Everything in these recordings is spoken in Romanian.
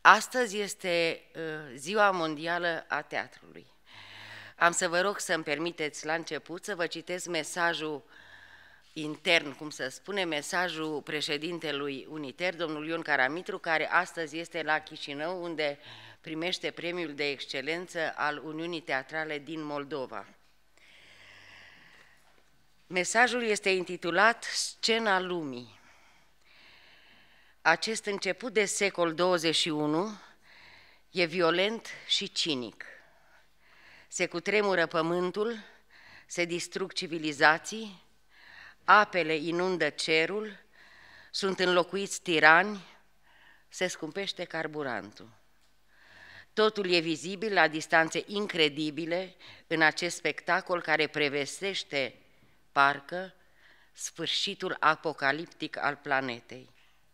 Astăzi este Ziua Mondială a Teatrului. Am să vă rog să-mi permiteți la început să vă citesc mesajul intern, cum să spune, mesajul președintelui Uniter, domnul Ion Caramitru, care astăzi este la Chișinău, unde primește premiul de excelență al Uniunii Teatrale din Moldova. Mesajul este intitulat Scena lumii. Acest început de secol 21 e violent și cinic. Se cutremură pământul, se distrug civilizații, apele inundă cerul, sunt înlocuiți tirani, se scumpește carburantul. Totul e vizibil la distanțe incredibile în acest spectacol care prevestește, parcă, sfârșitul apocaliptic al planetei.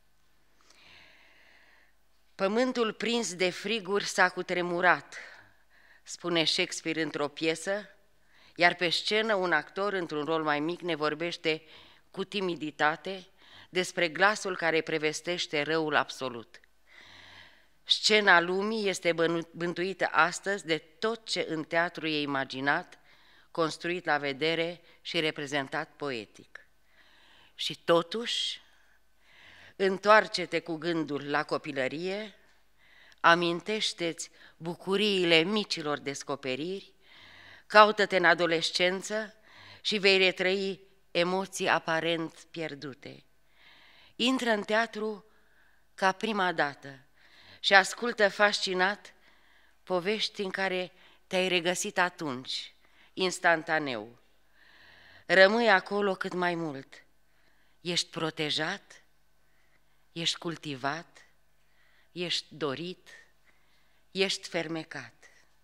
Pământul prins de friguri s-a cutremurat, spune Shakespeare într-o piesă, iar pe scenă un actor într-un rol mai mic ne vorbește cu timiditate despre glasul care prevestește răul absolut. Scena lumii este bântuită astăzi de tot ce în teatru e imaginat, construit la vedere și reprezentat poetic. Și totuși, întoarce-te cu gândul la copilărie, amintește-ți bucuriile micilor descoperiri, caută-te în adolescență și vei retrăi emoții aparent pierdute. Intră în teatru ca prima dată și ascultă fascinat povești în care te-ai regăsit atunci, instantaneu. Rămâi acolo cât mai mult. Ești protejat, ești cultivat, ești dorit, ești fermecat.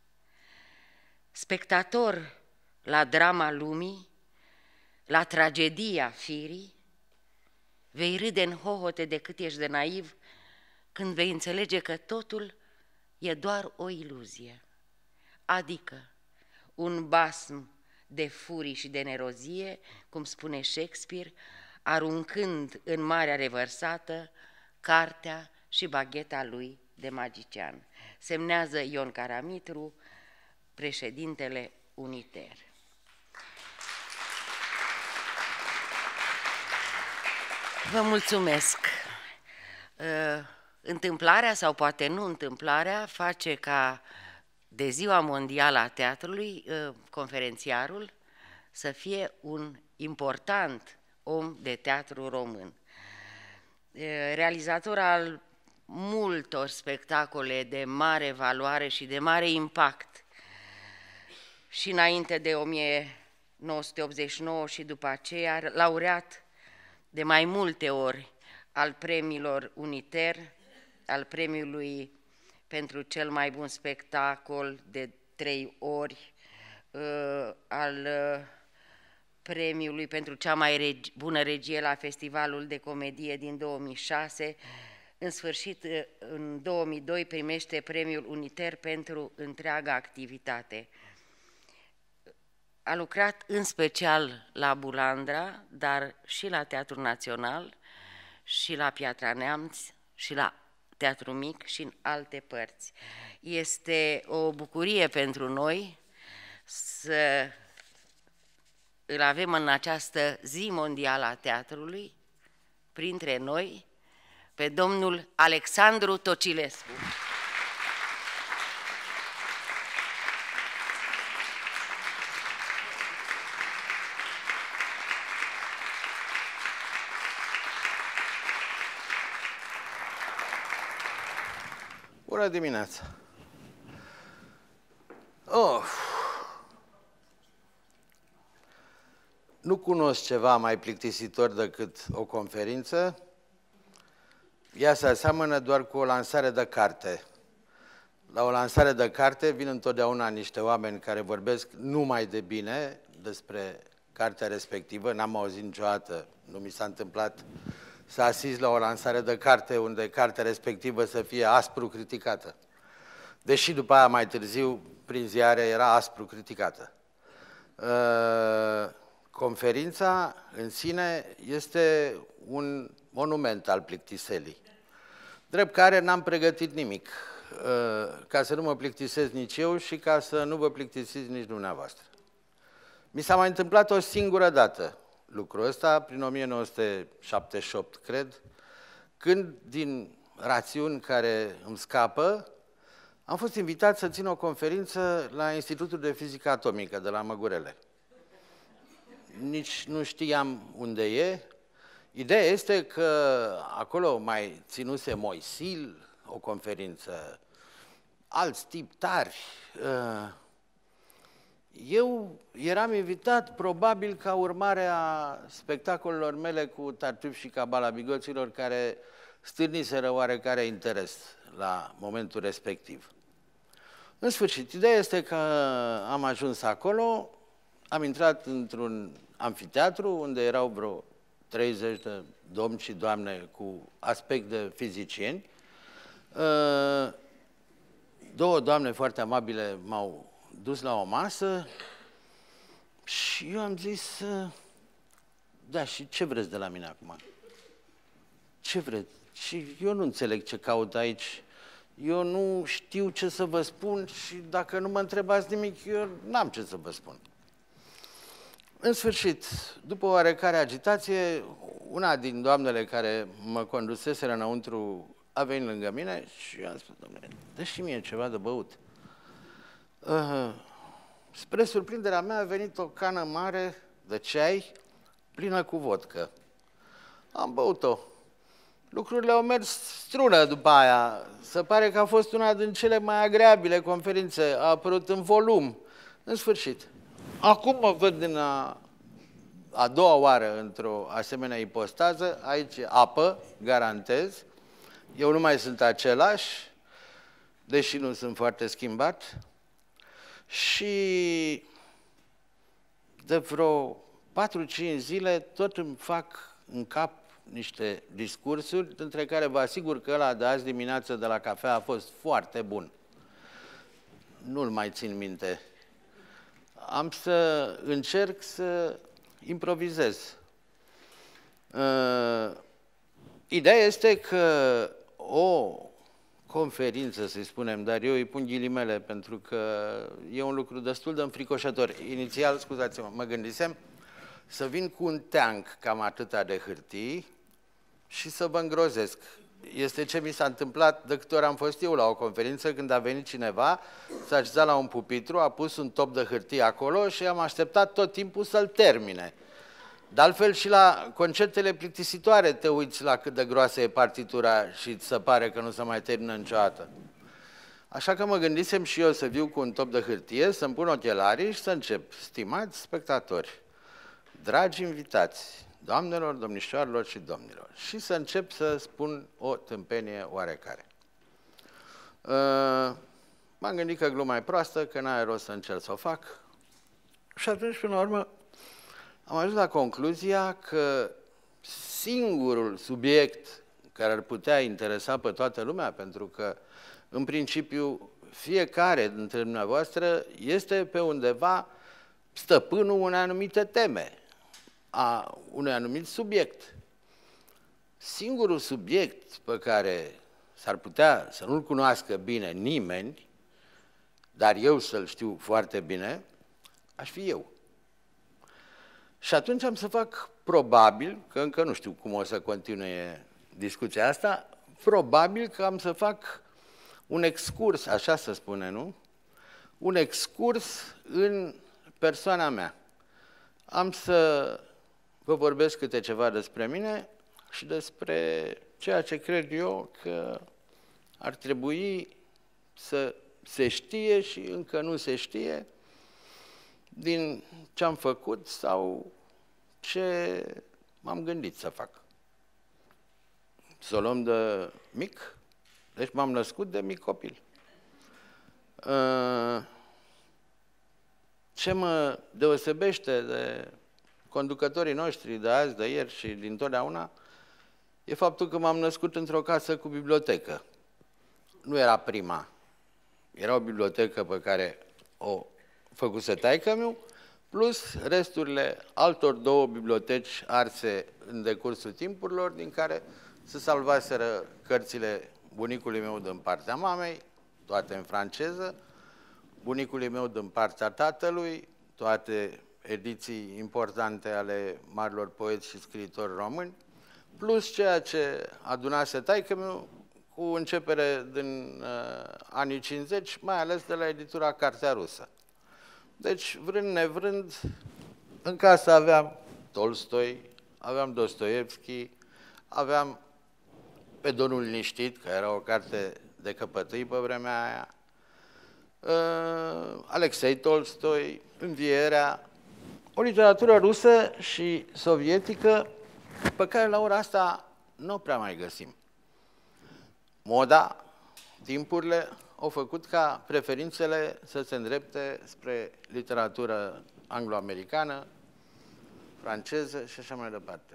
Spectator la drama lumii, la tragedia firii, vei râde în hohote de cât ești de naiv când vei înțelege că totul e doar o iluzie, adică un basm de furii și de nerozie, cum spune Shakespeare, aruncând în marea revărsată cartea și bagheta lui de magician. Semnează Ion Caramitru, președintele Uniter. Vă mulțumesc! Întâmplarea, sau poate nu întâmplarea, face ca de Ziua Mondială a Teatrului, conferențiarul să fie un important om de teatru român. Realizator al multor spectacole de mare valoare și de mare impact, și înainte de 1989 și după aceea, laureat de mai multe ori al premiilor Uniter, al premiului pentru cel mai bun spectacol de 3 ori, al premiului pentru cea mai bună regie la Festivalul de Comedie din 2006, în sfârșit, în 2002, primește premiul Uniter pentru întreaga activitate. A lucrat în special la Bulandra, dar și la Teatrul Național, și la Piatra Neamț, și la Teatru Mic și în alte părți. Este o bucurie pentru noi să îl avem în această zi mondială a teatrului, printre noi, pe domnul Alexandru Tocilescu. Bună dimineața! Nu cunosc ceva mai plictisitor decât o conferință. Ea se aseamănă doar cu o lansare de carte. La o lansare de carte vin întotdeauna niște oameni care vorbesc numai de bine despre cartea respectivă. N-am auzit niciodată, nu mi s-a întâmplat să asist la o lansare de carte unde cartea respectivă să fie aspru criticată. Deși după aia mai târziu, prin ziare, era aspru criticată. Conferința în sine este un monument al plictiselii. Drept care n-am pregătit nimic, ca să nu mă plictisesc nici eu și ca să nu vă plictisiți nici dumneavoastră. Mi s-a mai întâmplat o singură dată lucrul ăsta, prin 1978, cred, când, din rațiuni care îmi scapă, am fost invitat să țin o conferință la Institutul de Fizică Atomică de la Măgurele. Nici nu știam unde e. Ideea este că acolo mai ținuse Moisil o conferință, alți tipi tari. Eu eram invitat probabil ca urmare a spectacolelor mele cu Tartuf și Cabala Bigoților, care stârniseră oarecare interes la momentul respectiv. În sfârșit, ideea este că am ajuns acolo, am intrat într-un amfiteatru unde erau vreo 30 de domni și doamne cu aspect de fizicieni. Două doamne foarte amabile m-au dus la o masă și eu am zis, da, și ce vreți de la mine acum? Ce vreți? Și eu nu înțeleg ce caut aici. Eu nu știu ce să vă spun și dacă nu mă întrebați nimic, eu n-am ce să vă spun. În sfârșit, după oarecare agitație, una din doamnele care mă conduseseră înăuntru a venit lângă mine și eu am spus, domnule, dă și mie ceva de băut. Spre surprinderea mea a venit o cană mare de ceai plină cu vodcă. Am băut-o. Lucrurile au mers strună după aia. Se pare că a fost una din cele mai agreabile conferințe. A apărut în volum. În sfârșit. Acum mă văd din a doua oară într-o asemenea ipostază. Aici apă, garantez. Eu nu mai sunt același, deși nu sunt foarte schimbat. Și de vreo 4-5 zile tot îmi fac în cap niște discursuri, dintre care vă asigur că ăla de azi dimineață de la cafea a fost foarte bun. Nu-l mai țin minte. Am să încerc să improvizez. Ideea este că o conferință, să spunem, dar eu îi pun ghilimele pentru că e un lucru destul de înfricoșător. Inițial, scuzați-mă, mă gândisem să vin cu un teanc cam atâta de hârtii și să vă îngrozesc. Este ce mi s-a întâmplat de câte ori am fost eu la o conferință, când a venit cineva, s-a așezat la un pupitru, a pus un top de hârtie acolo și am așteptat tot timpul să-l termine. De altfel și la concertele plictisitoare te uiți la cât de groasă e partitura și îți se pare că nu se mai termină niciodată. Așa că mă gândisem și eu să viu cu un top de hârtie, să-mi pun ochelarii și să încep. Stimați spectatori, dragi invitați, doamnelor, domnișoarelor și domnilor, și să încep să spun o tâmpenie oarecare. M-am gândit că gluma e proastă, că n-are rost să încerc să o fac și atunci, până la urmă, am ajuns la concluzia că singurul subiect care ar putea interesa pe toată lumea, pentru că, în principiu, fiecare dintre dumneavoastră este pe undeva stăpânul unei anumite teme, a unui anumit subiect. Singurul subiect pe care s-ar putea să nu-l cunoască bine nimeni, dar eu să-l știu foarte bine, aș fi eu. Și atunci am să fac probabil, că încă nu știu cum o să continue discuția asta, probabil că am să fac un excurs, așa se spune, nu? Un excurs în persoana mea. Am să vă vorbesc câte ceva despre mine și despre ceea ce cred eu că ar trebui să se știe și încă nu se știe din ce am făcut sau ce m-am gândit să fac. Să o luăm de mic, deci m-am născut de mic copil. Ce mă deosebește de conducătorii noștri de azi, de ieri și dintotdeauna, e faptul că m-am născut într-o casă cu bibliotecă. Nu era prima. Era o bibliotecă pe care o făcuse taică-miu, plus resturile altor două biblioteci arse în decursul timpurilor, din care se salvaseră cărțile bunicului meu din partea mamei, toate în franceză, bunicului meu din partea tatălui, toate ediții importante ale marilor poeți și scriitori români, plus ceea ce adunase taică-miu cu începere din anii 50, mai ales de la editura Cartea Rusă. Deci, vrând nevrând, în casă aveam Tolstoi, aveam Dostoevski, aveam Pe Domnul Liniștit, care era o carte de căpătâi pe vremea aia, Alexei Tolstoi, Învierea, o literatură rusă și sovietică pe care la ora asta nu o prea mai găsim. Moda, timpurile au făcut ca preferințele să se îndrepte spre literatură anglo-americană, franceză și așa mai departe.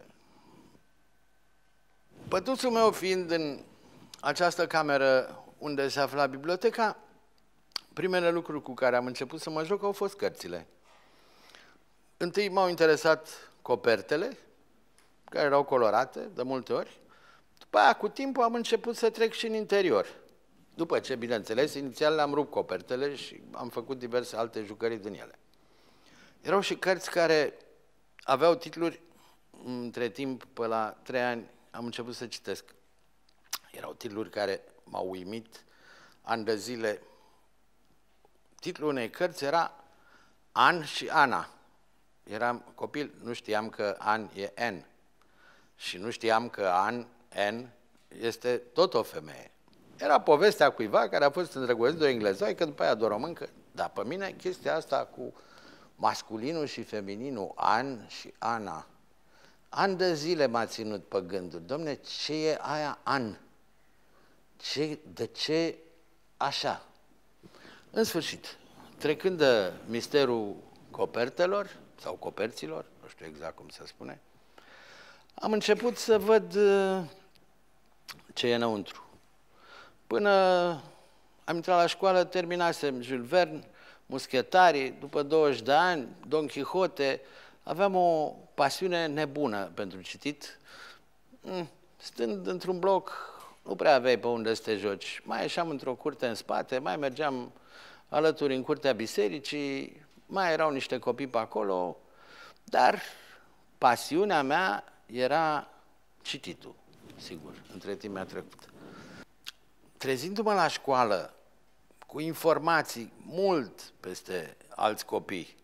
Pătuțul meu fiind în această cameră unde se afla biblioteca, primele lucruri cu care am început să mă joc au fost cărțile. Întâi m-au interesat copertele, care erau colorate de multe ori. După aia, cu timpul, am început să trec și în interior. După ce, bineînțeles, inițial le-am rupt copertele și am făcut diverse alte jucării din ele. Erau și cărți care aveau titluri, între timp, pe la 3 ani, am început să citesc. Erau titluri care m-au uimit ani de zile. Titlul unei cărți era An și Ana. Eram copil, nu știam că An e N. Și nu știam că An, N, este tot o femeie. Era povestea cuiva care a fost îndrăgostit de o englezoaică, după aia de o româncă. Dar pe mine chestia asta cu masculinul și femininul, An și Ana, ani de zile m-a ținut pe gânduri. Dom'le, ce e aia An? De ce așa? În sfârșit, trecând de misterul copertelor, sau coperților, nu știu exact cum se spune, am început să văd ce e înăuntru. Până am intrat la școală, terminasem Jules Verne, Muschetarii, după 20 de ani, Don Quixote, aveam o pasiune nebună pentru citit. Stând într-un bloc, nu prea aveai pe unde să te joci. Mai ieșeam într-o curte în spate, mai mergeam alături în curtea bisericii, mai erau niște copii pe acolo, dar pasiunea mea era cititul, sigur, între timp mi-a trecut. Trezindu-mă la școală cu informații mult peste alți copii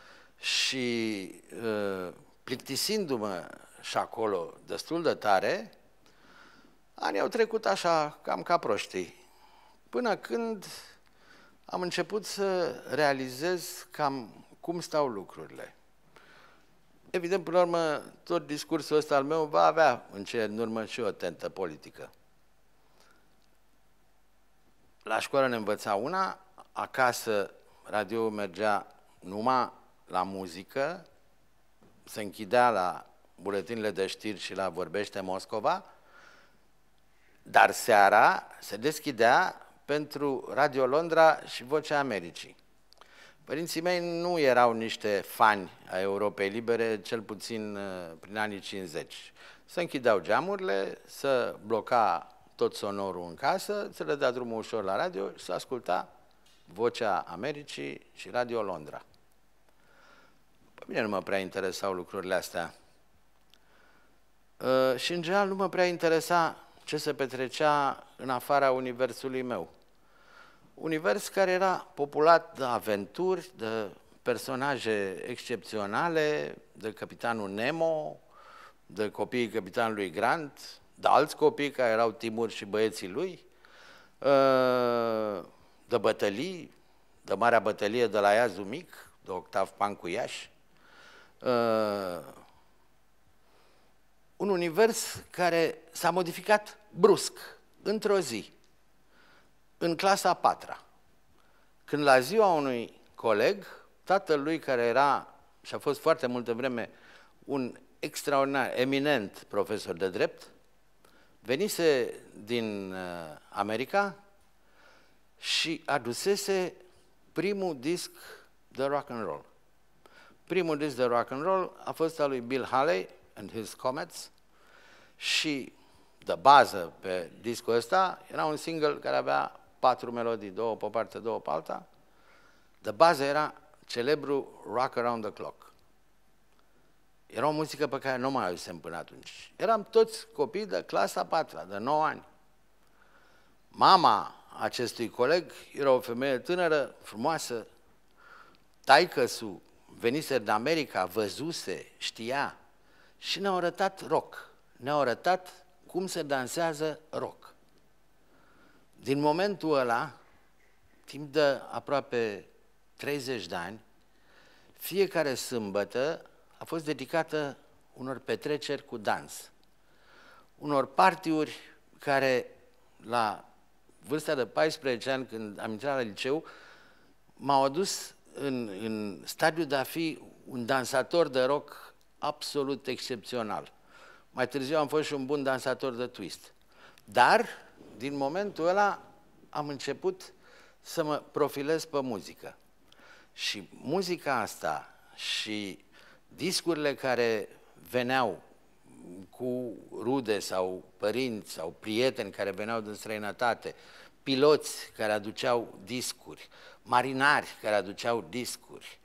și plictisindu-mă și acolo destul de tare, anii au trecut așa, cam ca proștii, până când am început să realizez cam cum stau lucrurile. Evident, până la urmă, tot discursul ăsta al meu va avea în cele din urmă și o tentă politică. La școală ne învăța una, acasă radioul mergea numai la muzică, se închidea la buletinele de știri și la Vorbește Moscova, dar seara se deschidea pentru Radio Londra și Vocea Americii. Părinții mei nu erau niște fani a Europei Libere, cel puțin prin anii 50. Se închideau geamurile, se bloca tot sonorul în casă, se le dea drumul ușor la radio și se asculta Vocea Americii și Radio Londra. Pe mine nu mă prea interesau lucrurile astea. Și în general nu mă prea interesa ce se petrecea în afara universului meu. Univers care era populat de aventuri, de personaje excepționale, de Capitanul Nemo, de copiii Capitanului Grant, de alți copii care erau Timur și băieții lui, de bătălii, de Marea Bătălie de la Iazul Mic, de Octav Pancuiaș. Un univers care s-a modificat brusc, într-o zi, în clasa a 4-a, când la ziua unui coleg, tatăl lui care era și a fost foarte multă vreme un extraordinar, eminent profesor de drept, venise din America și adusese primul disc de rock and roll. Primul disc de rock and roll a fost al lui Bill Haley and His Comets și de bază pe discul ăsta era un single care avea 4 melodii, 2 pe o parte, 2 pe alta. De bază era celebrul Rock Around the Clock. Era o muzică pe care nu mai auzisem până atunci. Eram toți copii de clasa 4-a, de 9 ani. Mama acestui coleg era o femeie tânără, frumoasă, taică-su venise din America, văzuse, știa și ne-au arătat rock. Ne-au arătat cum se dansează rock. Din momentul ăla, timp de aproape 30 de ani, fiecare sâmbătă a fost dedicată unor petreceri cu dans, unor partiuri care, la vârsta de 14 ani, când am intrat la liceu, m-au adus în stadiul de a fi un dansator de rock absolut excepțional. Mai târziu am fost și un bun dansator de twist. Dar, din momentul ăla, am început să mă profilez pe muzică. Și muzica asta și discurile care veneau cu rude sau părinți sau prieteni care veneau din străinătate, piloți care aduceau discuri, marinari care aduceau discuri,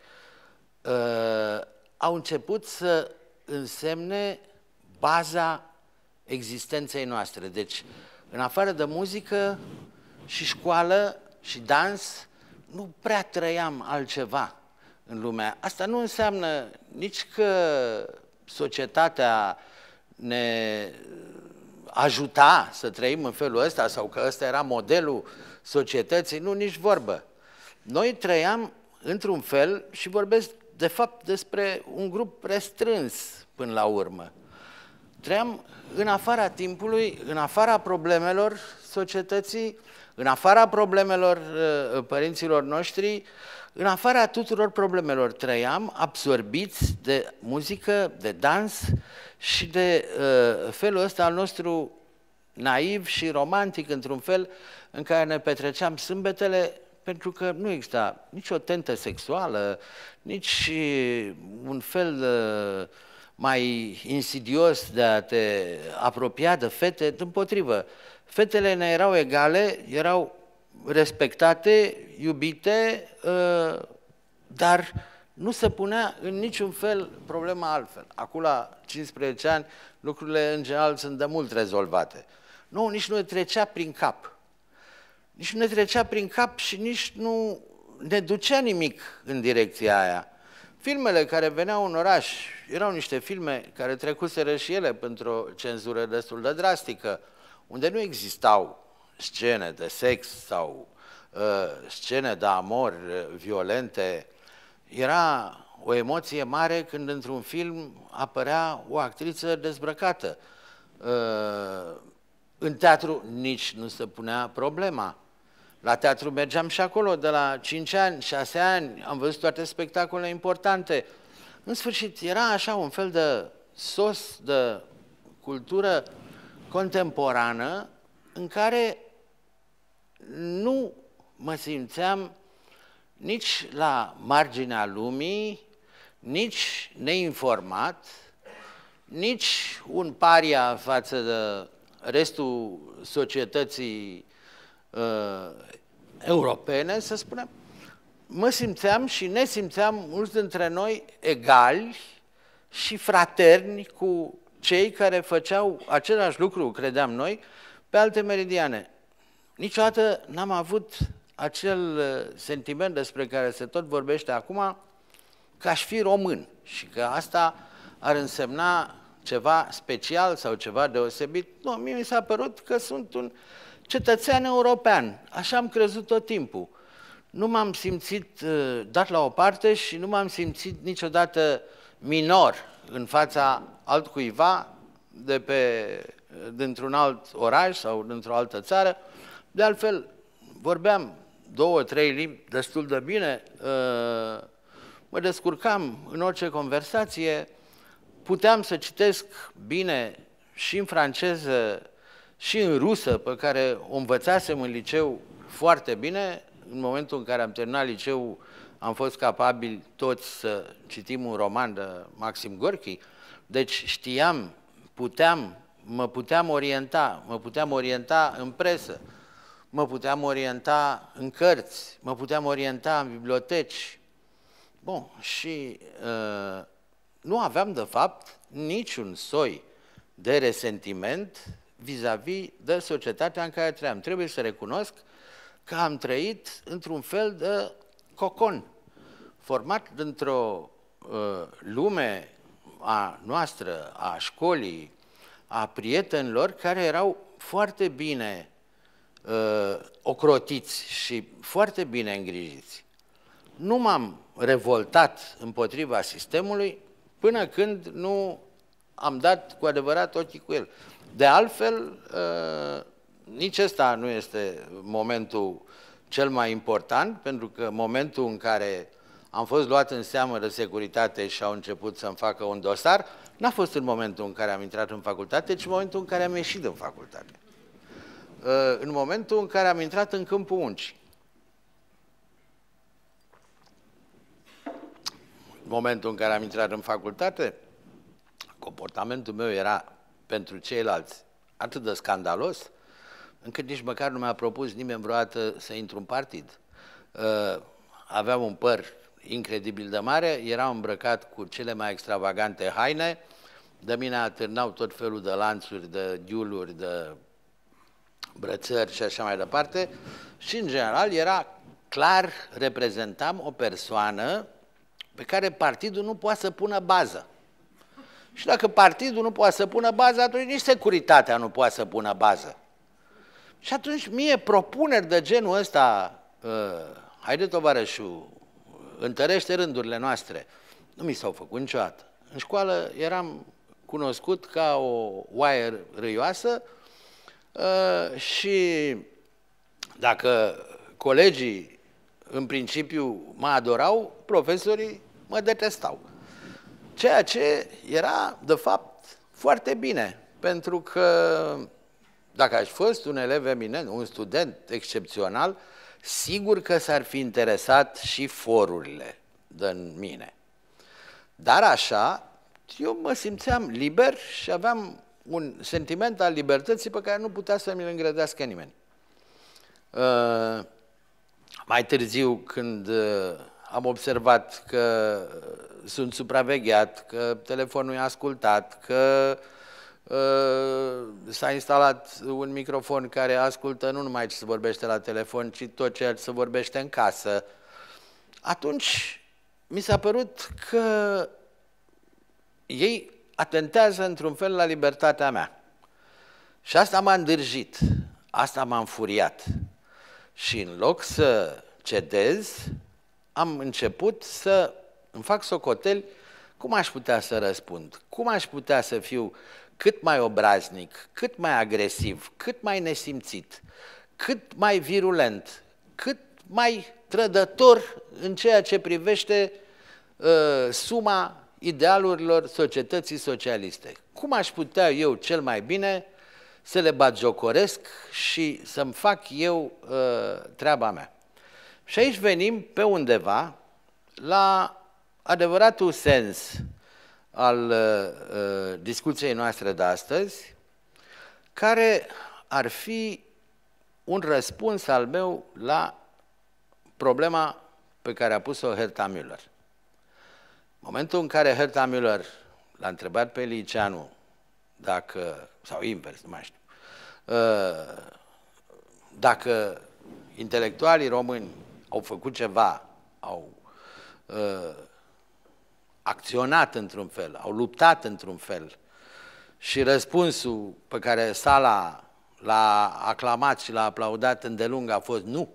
au început să însemne baza existenței noastre. Deci, în afară de muzică și școală și dans, nu prea trăiam altceva în lumea. Asta nu înseamnă nici că societatea ne ajuta să trăim în felul ăsta sau că ăsta era modelul societății, nu, nici vorbă. Noi trăiam într-un fel și vorbesc de fapt despre un grup restrâns până la urmă. Trăiam în afara timpului, în afara problemelor societății, în afara problemelor părinților noștri, în afara tuturor problemelor trăiam absorbiți de muzică, de dans și de felul ăsta al nostru naiv și romantic, într-un fel, în care ne petreceam sâmbetele, pentru că nu exista nicio tentă sexuală, nici un fel mai insidios de a te apropia de fete, dimpotrivă. Fetele ne erau egale, erau respectate, iubite, dar nu se punea în niciun fel problema altfel. Acum, la 15 ani, lucrurile în general sunt de mult rezolvate. Nu, nici nu ne trecea prin cap. Nici nu ne trecea prin cap și nici nu ne ducea nimic în direcția aia. Filmele care veneau în oraș erau niște filme care trecuseră și ele pentru o cenzură destul de drastică, unde nu existau scene de sex sau scene de amor violente. Era o emoție mare când într-un film apărea o actriță dezbrăcată. În teatru nici nu se punea problema. La teatru mergeam și acolo, de la 5 ani, 6 ani, am văzut toate spectacolele importante. În sfârșit, era așa un fel de sos de cultură contemporană în care nu mă simțeam nici la marginea lumii, nici neinformat, nici un paria față de restul societății europene, să spunem. Mă simțeam și ne simțeam mulți dintre noi egali și fraterni cu cei care făceau același lucru, credeam noi, pe alte meridiane. Niciodată n-am avut acel sentiment despre care se tot vorbește acum, că aș fi român și că asta ar însemna ceva special sau ceva deosebit. Nu, mie mi s-a părut că sunt un cetățean european, așa am crezut tot timpul. Nu m-am simțit dat la o parte și nu m-am simțit niciodată minor în fața altcuiva dintr-un alt oraș sau dintr-o altă țară. De altfel, vorbeam 2-3 limbi destul de bine, mă descurcam în orice conversație, puteam să citesc bine și în franceză și în rusă, pe care o învățasem în liceu foarte bine. În momentul în care am terminat liceul, am fost capabili toți să citim un roman de Maxim Gorki, deci știam, puteam mă puteam orienta în presă, mă puteam orienta în cărți, mă puteam orienta în biblioteci. Bun, și nu aveam, de fapt, niciun soi de resentiment vis-a-vis de societatea în care trăiam. Trebuie să recunosc că am trăit într-un fel de cocon, format dintr-o lume a noastră, a școlii, a prietenilor, care erau foarte bine ocrotiți și foarte bine îngrijiți. Nu m-am revoltat împotriva sistemului până când nu am dat cu adevărat ochii cu el. De altfel, nici ăsta nu este momentul cel mai important, pentru că momentul în care am fost luat în seamă de securitate și au început să-mi facă un dosar, n-a fost în momentul în care am intrat în facultate, ci în momentul în care am ieșit din facultate. În momentul în care am intrat în câmpul muncii. În momentul în care am intrat în facultate, comportamentul meu era pentru ceilalți atât de scandalos, încât nici măcar nu mi-a propus nimeni vreodată să intru în partid. Aveam un păr incredibil de mare, eram îmbrăcat cu cele mai extravagante haine, de mine atârnau tot felul de lanțuri, de ghiuluri, de brățări și așa mai departe, și în general era clar, reprezentam o persoană pe care partidul nu poate să pună bază. Și dacă partidul nu poate să pună bază, atunci nici securitatea nu poate să pună bază. Și atunci mie propuneri de genul ăsta, haide tovarășul, întărește rândurile noastre, nu mi s-au făcut niciodată. În școală eram cunoscut ca o oaie râioasă și dacă colegii în principiu mă adorau, profesorii mă detestau. Ceea ce era, de fapt, foarte bine, pentru că dacă aș fi fost un elev eminent, un student excepțional, sigur că s-ar fi interesat și forurile din mine. Dar așa, eu mă simțeam liber și aveam un sentiment al libertății pe care nu putea să mi-l îngrădească nimeni. Mai târziu, când am observat că sunt supravegheat, că telefonul e ascultat, că s-a instalat un microfon care ascultă nu numai ce se vorbește la telefon, ci tot ceea ce se vorbește în casă, atunci mi s-a părut că ei atentează într-un fel la libertatea mea. Și asta m-a îndârjit, asta m-a înfuriat. Și în loc să cedez, am început să îmi fac socoteli cum aș putea să răspund, cum aș putea să fiu cât mai obraznic, cât mai agresiv, cât mai nesimțit, cât mai virulent, cât mai trădător în ceea ce privește suma idealurilor societății socialiste. Cum aș putea eu cel mai bine să le batjocoresc și să-mi fac eu treaba mea. Și aici venim pe undeva la adevăratul sens al discuției noastre de astăzi, care ar fi un răspuns al meu la problema pe care a pus-o Herta Müller. În momentul în care Herta Müller l-a întrebat pe Liceanu dacă, sau invers, nu mai știu, dacă intelectualii români au făcut ceva, au acționat într-un fel, au luptat într-un fel, și răspunsul pe care sala l-a aclamat și l-a aplaudat îndelung a fost nu.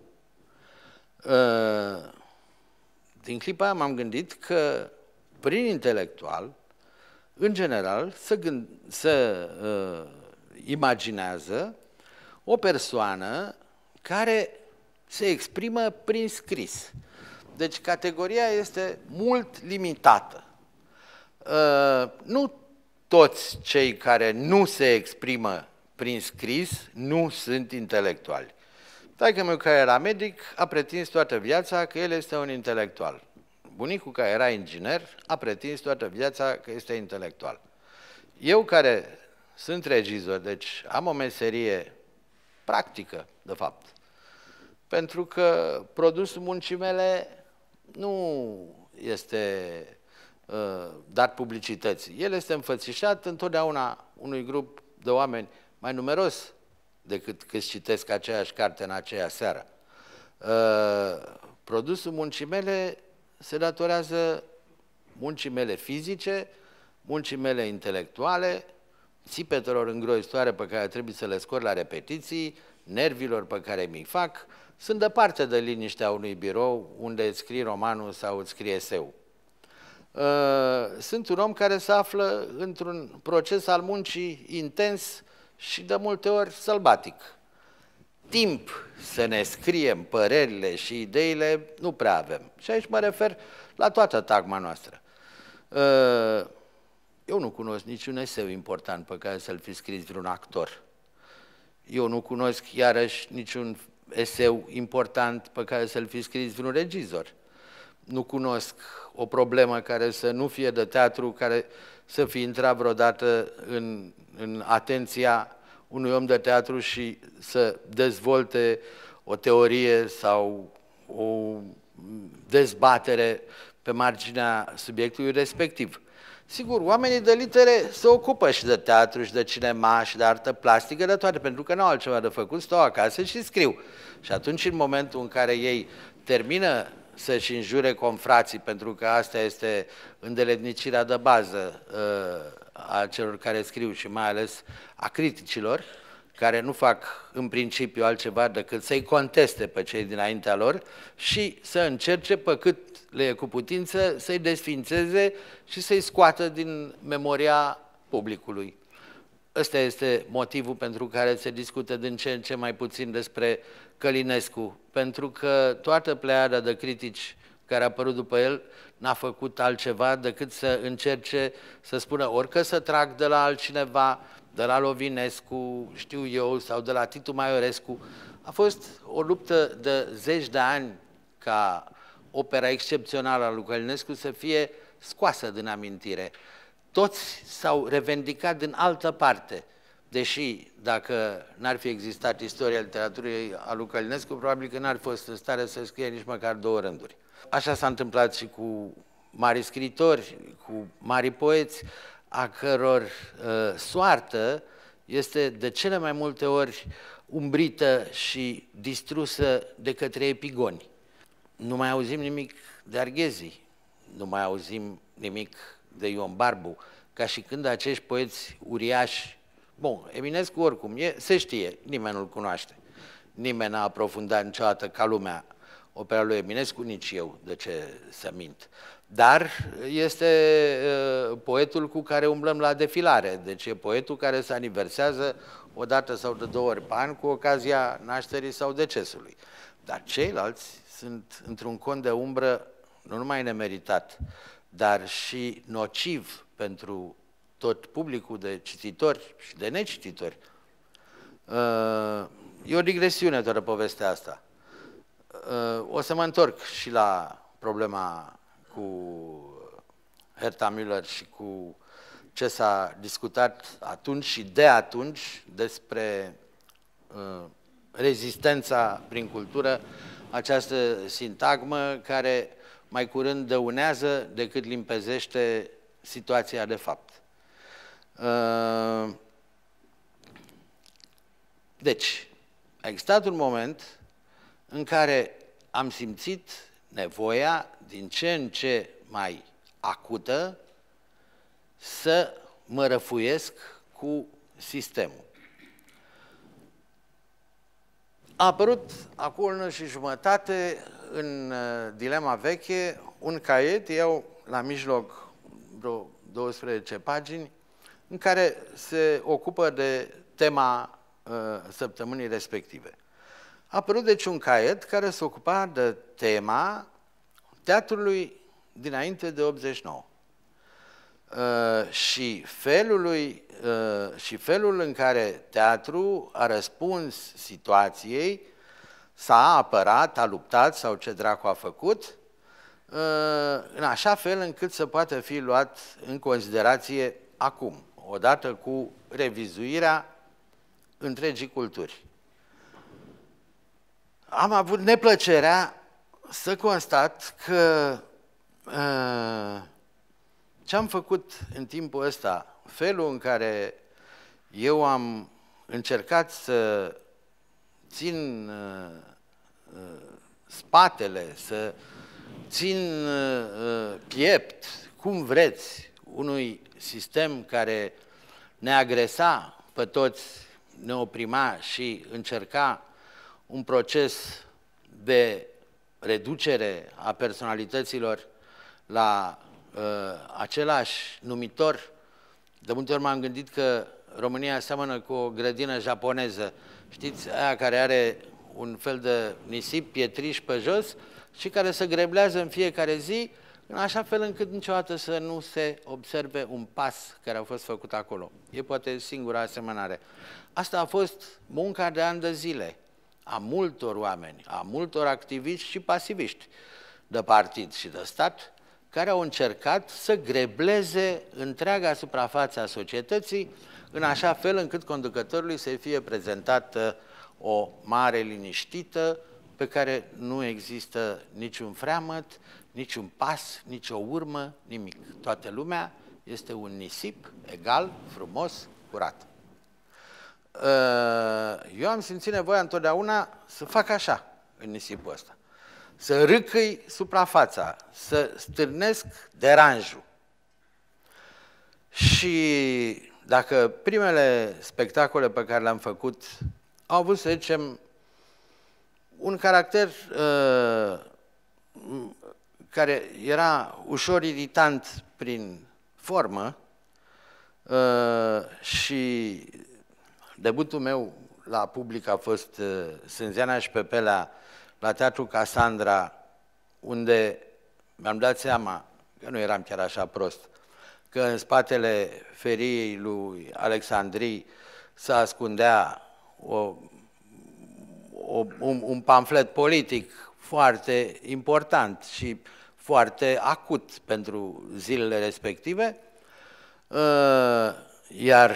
Din clipa aia m-am gândit că prin intelectual, în general, se imaginează o persoană care se exprimă prin scris. Deci categoria este mult limitată. Nu toți cei care nu se exprimă prin scris nu sunt intelectuali. Taică meu, care era medic, a pretins toată viața că el este un intelectual. Bunicul, care era inginer, a pretins toată viața că este intelectual. Eu, care sunt regizor, deci am o meserie practică, de fapt. Pentru că produsul muncii mele nu este dat publicității. El este înfățișat întotdeauna unui grup de oameni mai numeros decât când citesc aceeași carte în aceea seară. Produsul muncii mele se datorează muncii mele fizice, muncii mele intelectuale, țipetelor îngrozitoare pe care trebuie să le scor la repetiții, nervilor pe care mi-i fac. Sunt departe de liniștea unui birou unde îți scrii romanul sau îți scrii eseu. Sunt un om care se află într-un proces al muncii intens și de multe ori sălbatic. Timp să ne scriem părerile și ideile nu prea avem. Și aici mă refer la toată tagma noastră. Eu nu cunosc niciun eseu important pe care să-l fi scris vreun actor. Eu nu cunosc iarăși niciun eseu important pe care să-l fi scris vreun regizor. Nu cunosc o problemă care să nu fie de teatru, care să fi intrat vreodată în atenția unui om de teatru și să dezvolte o teorie sau o dezbatere pe marginea subiectului respectiv. Sigur, oamenii de litere se ocupă și de teatru, și de cinema, și de artă plastică, de toate, pentru că nu au altceva de făcut, stau acasă și scriu. Și atunci, în momentul în care ei termină să-și înjure confrații, pentru că asta este îndeletnicirea de bază a celor care scriu și mai ales a criticilor, care nu fac în principiu altceva decât să-i conteste pe cei dinaintea lor și să încerce, pe cât le e cu putință, să-i desființeze și să-i scoată din memoria publicului. Ăsta este motivul pentru care se discută din ce în ce mai puțin despre Călinescu, pentru că toată pleiada de critici care a apărut după el n-a făcut altceva decât să încerce să spună ori că să trag de la altcineva, de la Lovinescu, știu eu, sau de la Titu Maiorescu. A fost o luptă de zeci de ani ca opera excepțională a lui Călinescu să fie scoasă din amintire. Toți s-au revendicat din altă parte, deși dacă n-ar fi existat istoria literaturii a lui Călinescu, probabil că n-ar fost în stare să scrie nici măcar 2 rânduri. Așa s-a întâmplat și cu mari scriitori, cu mari poeți, a căror soartă este de cele mai multe ori umbrită și distrusă de către epigoni. Nu mai auzim nimic de Arghezi, nu mai auzim nimic de Ion Barbu, ca și când acești poeți uriași, bun, Eminescu oricum, se știe, nimeni nu-l cunoaște, nimeni n-a aprofundat niciodată ca lumea opera lui Eminescu, nici eu, de ce să mint. Dar este poetul cu care umblăm la defilare, deci e poetul care se aniversează o dată sau de 2 ori pe an cu ocazia nașterii sau decesului. Dar ceilalți sunt într-un cont de umbră nu numai nemeritat, dar și nociv pentru tot publicul de cititori și de necititori. E o digresiune toată povestea asta. O să mă întorc și la problema cu Herta Müller și cu ce s-a discutat atunci și de atunci despre rezistența prin cultură, această sintagmă care mai curând dăunează decât limpezește situația de fapt. Deci, a existat un moment în care am simțit nevoia din ce în ce mai acută să mă răfuiesc cu sistemul. A apărut acum 1 an și jumătate în Dilema Veche un caiet, iau la mijloc vreo 12 pagini, în care se ocupă de tema săptămânii respective. A apărut deci un caiet care se ocupa de tema teatrului dinainte de 89 și felul în care teatru a răspuns situației, s-a apărat, a luptat sau ce dracu a făcut, în așa fel încât să poată fi luat în considerație acum, odată cu revizuirea întregii culturi. Am avut neplăcerea să constat că ce am făcut în timpul ăsta, felul în care eu am încercat să țin spatele, să țin piept, cum vreți, unui sistem care ne agresa pe toți, ne oprima și încerca un proces de reducere a personalităților la același numitor. De multe ori m-am gândit că România seamănă cu o grădină japoneză, știți, aia care are un fel de nisip, pietriș pe jos și care se greblează în fiecare zi, în așa fel încât niciodată să nu se observe un pas care a fost făcut acolo. E poate singura asemănare. Asta a fost munca de ani de zile a multor oameni, a multor activiști și pasiviști de partid și de stat, care au încercat să grebleze întreaga suprafață a societății în așa fel încât conducătorului să fie prezentată o mare liniștită pe care nu există niciun freamăt, niciun pas, nicio urmă, nimic. Toată lumea este un nisip egal, frumos, curat. Eu am simțit nevoia întotdeauna să fac așa în nisipul ăsta. Să râcăi suprafața, să stârnesc deranjul. Și dacă primele spectacole pe care le-am făcut au avut, să zicem, un caracter care era ușor iritant prin formă și debutul meu la public a fost Sânzeana și Pepelea la Teatru Casandra, unde mi-am dat seama că nu eram chiar așa prost, că în spatele feriei lui Alexandrii se ascundea un pamflet politic foarte important și foarte acut pentru zilele respective, iar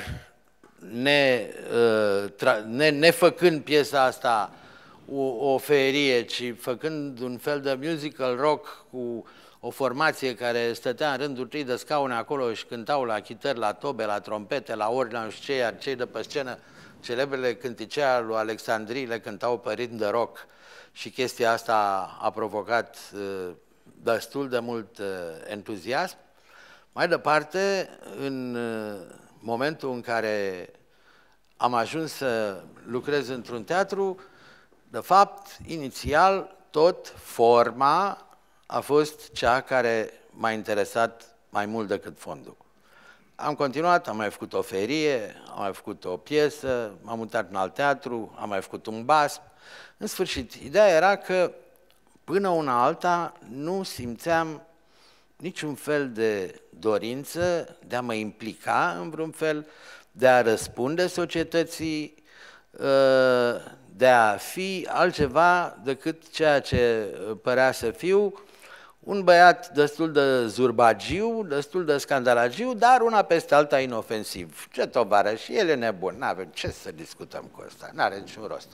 nefăcând piesa asta o ferie, ci făcând un fel de musical rock cu o formație care stătea în rândul tâi de scaune acolo și cântau la chitări, la tobe, la trompete, la ori, la nu știu ce, iar cei de pe scenă, celebrele cânticea lui Alexandrii, le cântau pe ritm de rock și chestia asta a provocat destul de mult entuziasm. Mai departe, în momentul în care am ajuns să lucrez într-un teatru, de fapt, inițial, tot forma a fost cea care m-a interesat mai mult decât fondul. Am continuat, am mai făcut o ferie, am mai făcut o piesă, m-am mutat în alt teatru, am mai făcut un basm. În sfârșit, ideea era că până una alta nu simțeam niciun fel de dorință de a mă implica în vreun fel, de a răspunde societății, de a fi altceva decât ceea ce părea să fiu, un băiat destul de zurbagiu, destul de scandalagiu, dar una peste alta inofensiv. Ce tovarăș, el e nebun, n-avem ce să discutăm cu ăsta, n-are niciun rost.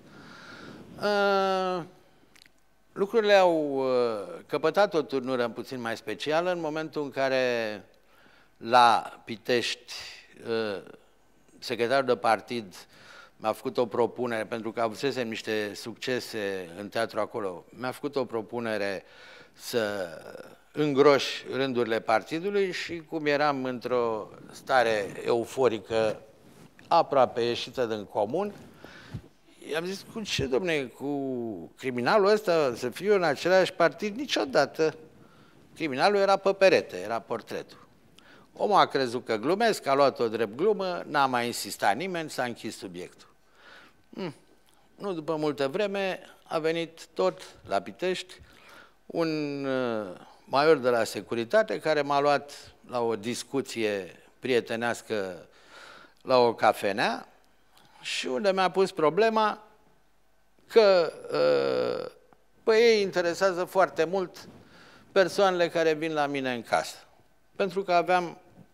Lucrurile au căpătat o turnură puțin mai specială în momentul în care la Pitești secretarul de partid mi-a făcut o propunere, pentru că avusesem niște succese în teatru acolo, mi-a făcut o propunere să îngroș rândurile partidului și cum eram într-o stare euforică aproape ieșită din comun, i-am zis, cu ce, domne, cu criminalul ăsta să fiu în același partid? Niciodată. Criminalul era pe perete, era portretul. Omul a crezut că glumesc, a luat-o drept glumă, n-a mai insistat nimeni, s-a închis subiectul. Nu după multă vreme a venit tot la Pitești un major de la securitate care m-a luat la o discuție prietenească la o cafenea și unde mi-a pus problema că pe ei interesează foarte mult persoanele care vin la mine în casă. Pentru că aveam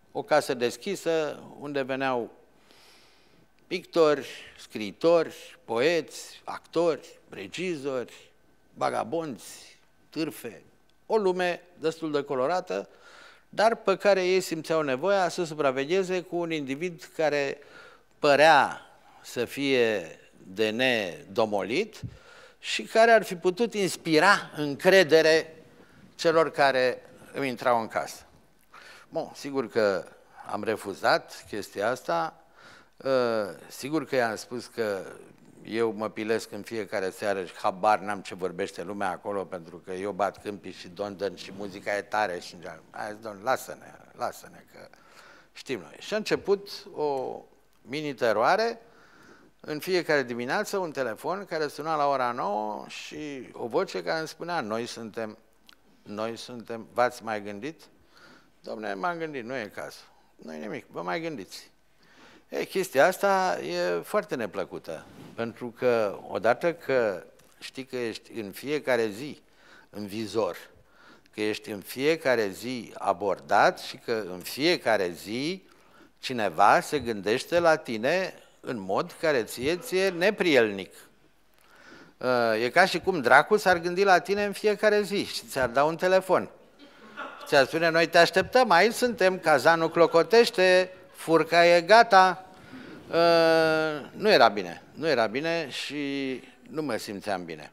o casă deschisă unde veneau pictori, scriitori, poeți, actori, regizori, vagabonzi, târfe, o lume destul de colorată, dar pe care ei simțeau nevoia să supravegheze cu un individ care părea să fie de nedomolit și care ar fi putut inspira încredere celor care îmi intrau în casă. Bun, sigur că am refuzat chestia asta, sigur că i-am spus că eu mă pilesc în fiecare seară și habar n-am ce vorbește lumea acolo, pentru că eu bat câmpii și dondăn și muzica e tare și hai, domn, lasă-ne, că știm noi. Și a început o mini-teroare, în fiecare dimineață un telefon care suna la ora 9 și o voce care îmi spunea, noi suntem, v-ați mai gândit? Dom'le, m-am gândit, nu e cazul, nu e nimic, vă mai gândiți. Chestia asta e foarte neplăcută, pentru că odată că știi că ești în fiecare zi în vizor, că ești în fiecare zi abordat și că în fiecare zi cineva se gândește la tine în mod care ție neprielnic. E ca și cum dracul s-ar gândi la tine în fiecare zi și ți-ar da un telefon. Ți-ar spune, noi te așteptăm, aici suntem, cazanul clocotește, furca e gata. Nu era bine și nu mă simțeam bine.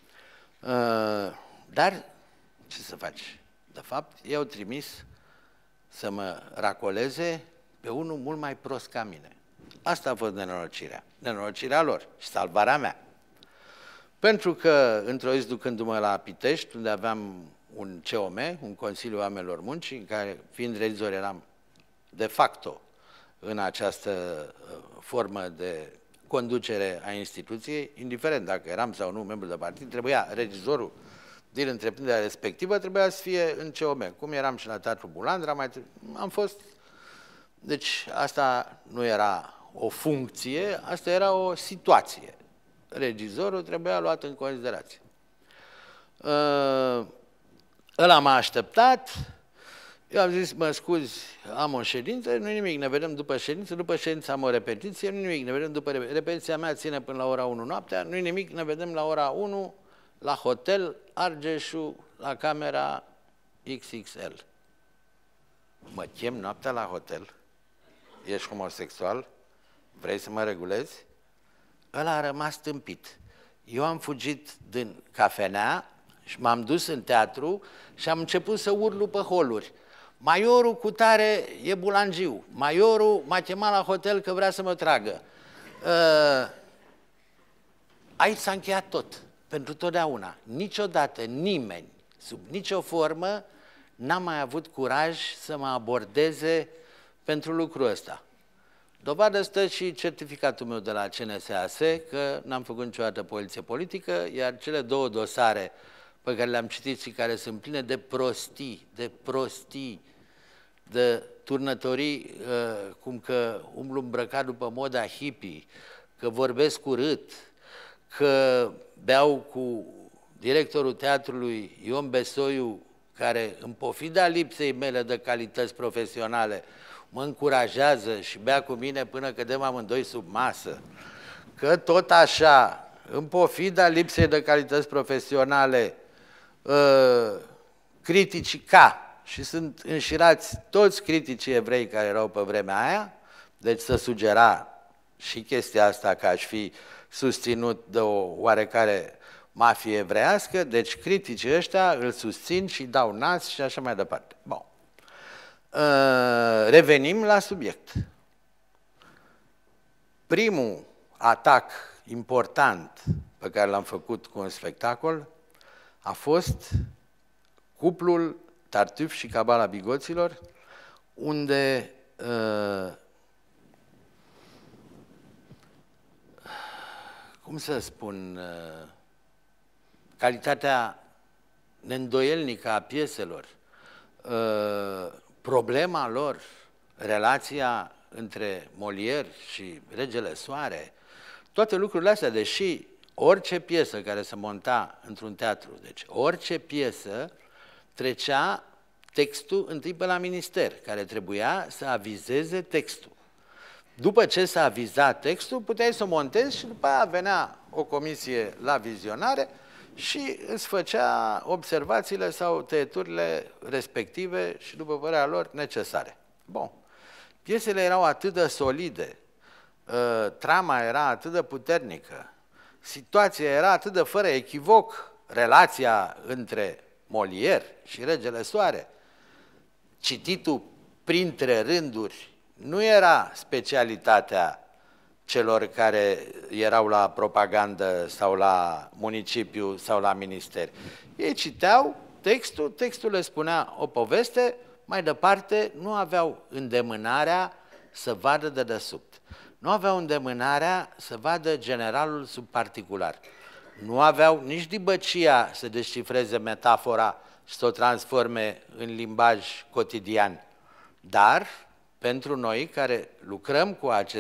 Dar ce să faci? De fapt, i-au trimis să mă racoleze pe unul mult mai prost ca mine. Asta a fost nenorocirea lor și salvarea mea. Pentru că, într-o zi, ducându-mă la Pitești, unde aveam un COM, un Consiliu Oamenilor Muncii, în care, fiind regizor, eram de facto în această formă de conducere a instituției, indiferent dacă eram sau nu membru de partid, trebuia regizorul din întreprinderea respectivă, trebuia să fie în COM. Cum eram și la Teatru Bulandra, am fost... Deci asta nu era o funcție, asta era o situație. Regizorul trebuia luat în considerație. Ăla m-a așteptat, eu am zis, mă scuzi, am o ședință, nu nimic, ne vedem după ședință, după ședință am o repetiție, nu nimic, ne vedem după repetiția mea, ține până la ora 1 noaptea, nu nimic, ne vedem la ora 1 la hotel Argeșul, la camera XXL. Mă chem noaptea la hotel, ești homosexual, vrei să mă regulezi? Ăla a rămas tâmpit. Eu am fugit din cafenea și m-am dus în teatru și am început să urlu pe holuri. Maiorul cu tare e bulangiu, maiorul m-a chemat la hotel că vrea să mă tragă. Aici s-a încheiat tot, pentru totdeauna. Niciodată nimeni, sub nicio formă, n-a mai avut curaj să mă abordeze pentru lucrul ăsta. Dovadă stă și certificatul meu de la CNSAS, că n-am făcut niciodată poliție politică, iar cele două dosare pe care le-am citit și care sunt pline de prostii, de turnătorii, cum că umblu îmbrăcat după moda hippie, că vorbesc urât, că beau cu directorul teatrului Ion Besoiu, care în pofida lipsei mele de calități profesionale mă încurajează și bea cu mine până cădem amândoi sub masă, că tot așa, în pofida lipsei de calități profesionale, criticii și sunt înșirați toți criticii evrei care erau pe vremea aia, deci să sugera și chestia asta că aș fi susținut de o oarecare mafie evreiască, deci criticii ăștia îl susțin și dau nas și așa mai departe. Bun. Revenim la subiect. Primul atac important pe care l-am făcut cu un spectacol a fost cuplul Tartuf și Cabala Bigoților, unde cum să spun, calitatea neîndoielnică a pieselor, problema lor, relația între Molière și Regele Soare, toate lucrurile astea, deși orice piesă care se monta într-un teatru, deci orice piesă trecea textul întâi pe la minister, care trebuia să avizeze textul. După ce s-a avizat textul, puteai să o montezi și după aia venea o comisie la vizionare și îți făcea observațiile sau tăieturile respective și, după părerea lor, necesare. Bun. Piesele erau atât de solide, trama era atât de puternică, situația era atât de fără echivoc, relația între Molière și Regele Soare, cititul printre rânduri, nu era specialitatea celor care erau la propagandă sau la municipiu sau la minister. Ei citeau textul, textul le spunea o poveste, mai departe nu aveau îndemânarea să vadă de desubt. Nu aveau îndemânarea să vadă generalul sub particular. Nu aveau nici dibăcia să descifreze metafora și să o transforme în limbaj cotidian. Dar, pentru noi care lucrăm